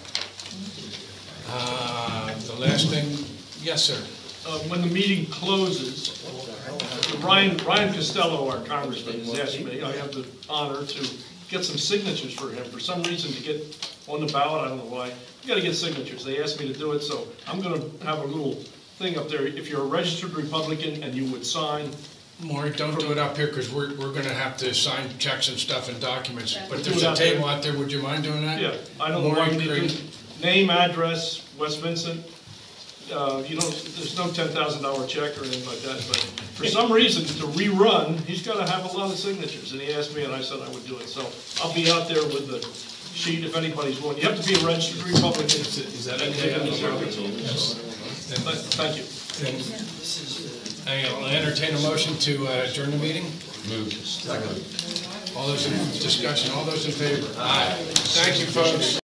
Uh, The last thing, yes, sir. Uh, when the meeting closes, Ryan, Ryan Costello, our congressman, has asked me, I have the honor to get some signatures for him. For some reason, to get on the ballot, I don't know why, you gotta get signatures. They asked me to do it, so I'm gonna have a little thing up there. If you're a registered Republican and you would sign, Maury, don't do it up here, because we're, we're gonna have to sign checks and stuff and documents. But Do there's it a out there. table out there, would you mind doing that? yeah, I don't know why Maury you need Creed. to, name, address, West Vincent. Uh, you don't, there's no ten thousand dollar check or anything like that, but for some reason, to rerun, he's gotta have a lot of signatures, and he asked me, and I said I would do it, so I'll be out there with the sheet if anybody's willing. You have to be a registered Republican. Is that and okay? take the service. Yes. But, thank you. Then I'll entertain a motion to uh, adjourn the meeting. Moved. All those in discussion, all those in favor? Aye. Thank you, folks.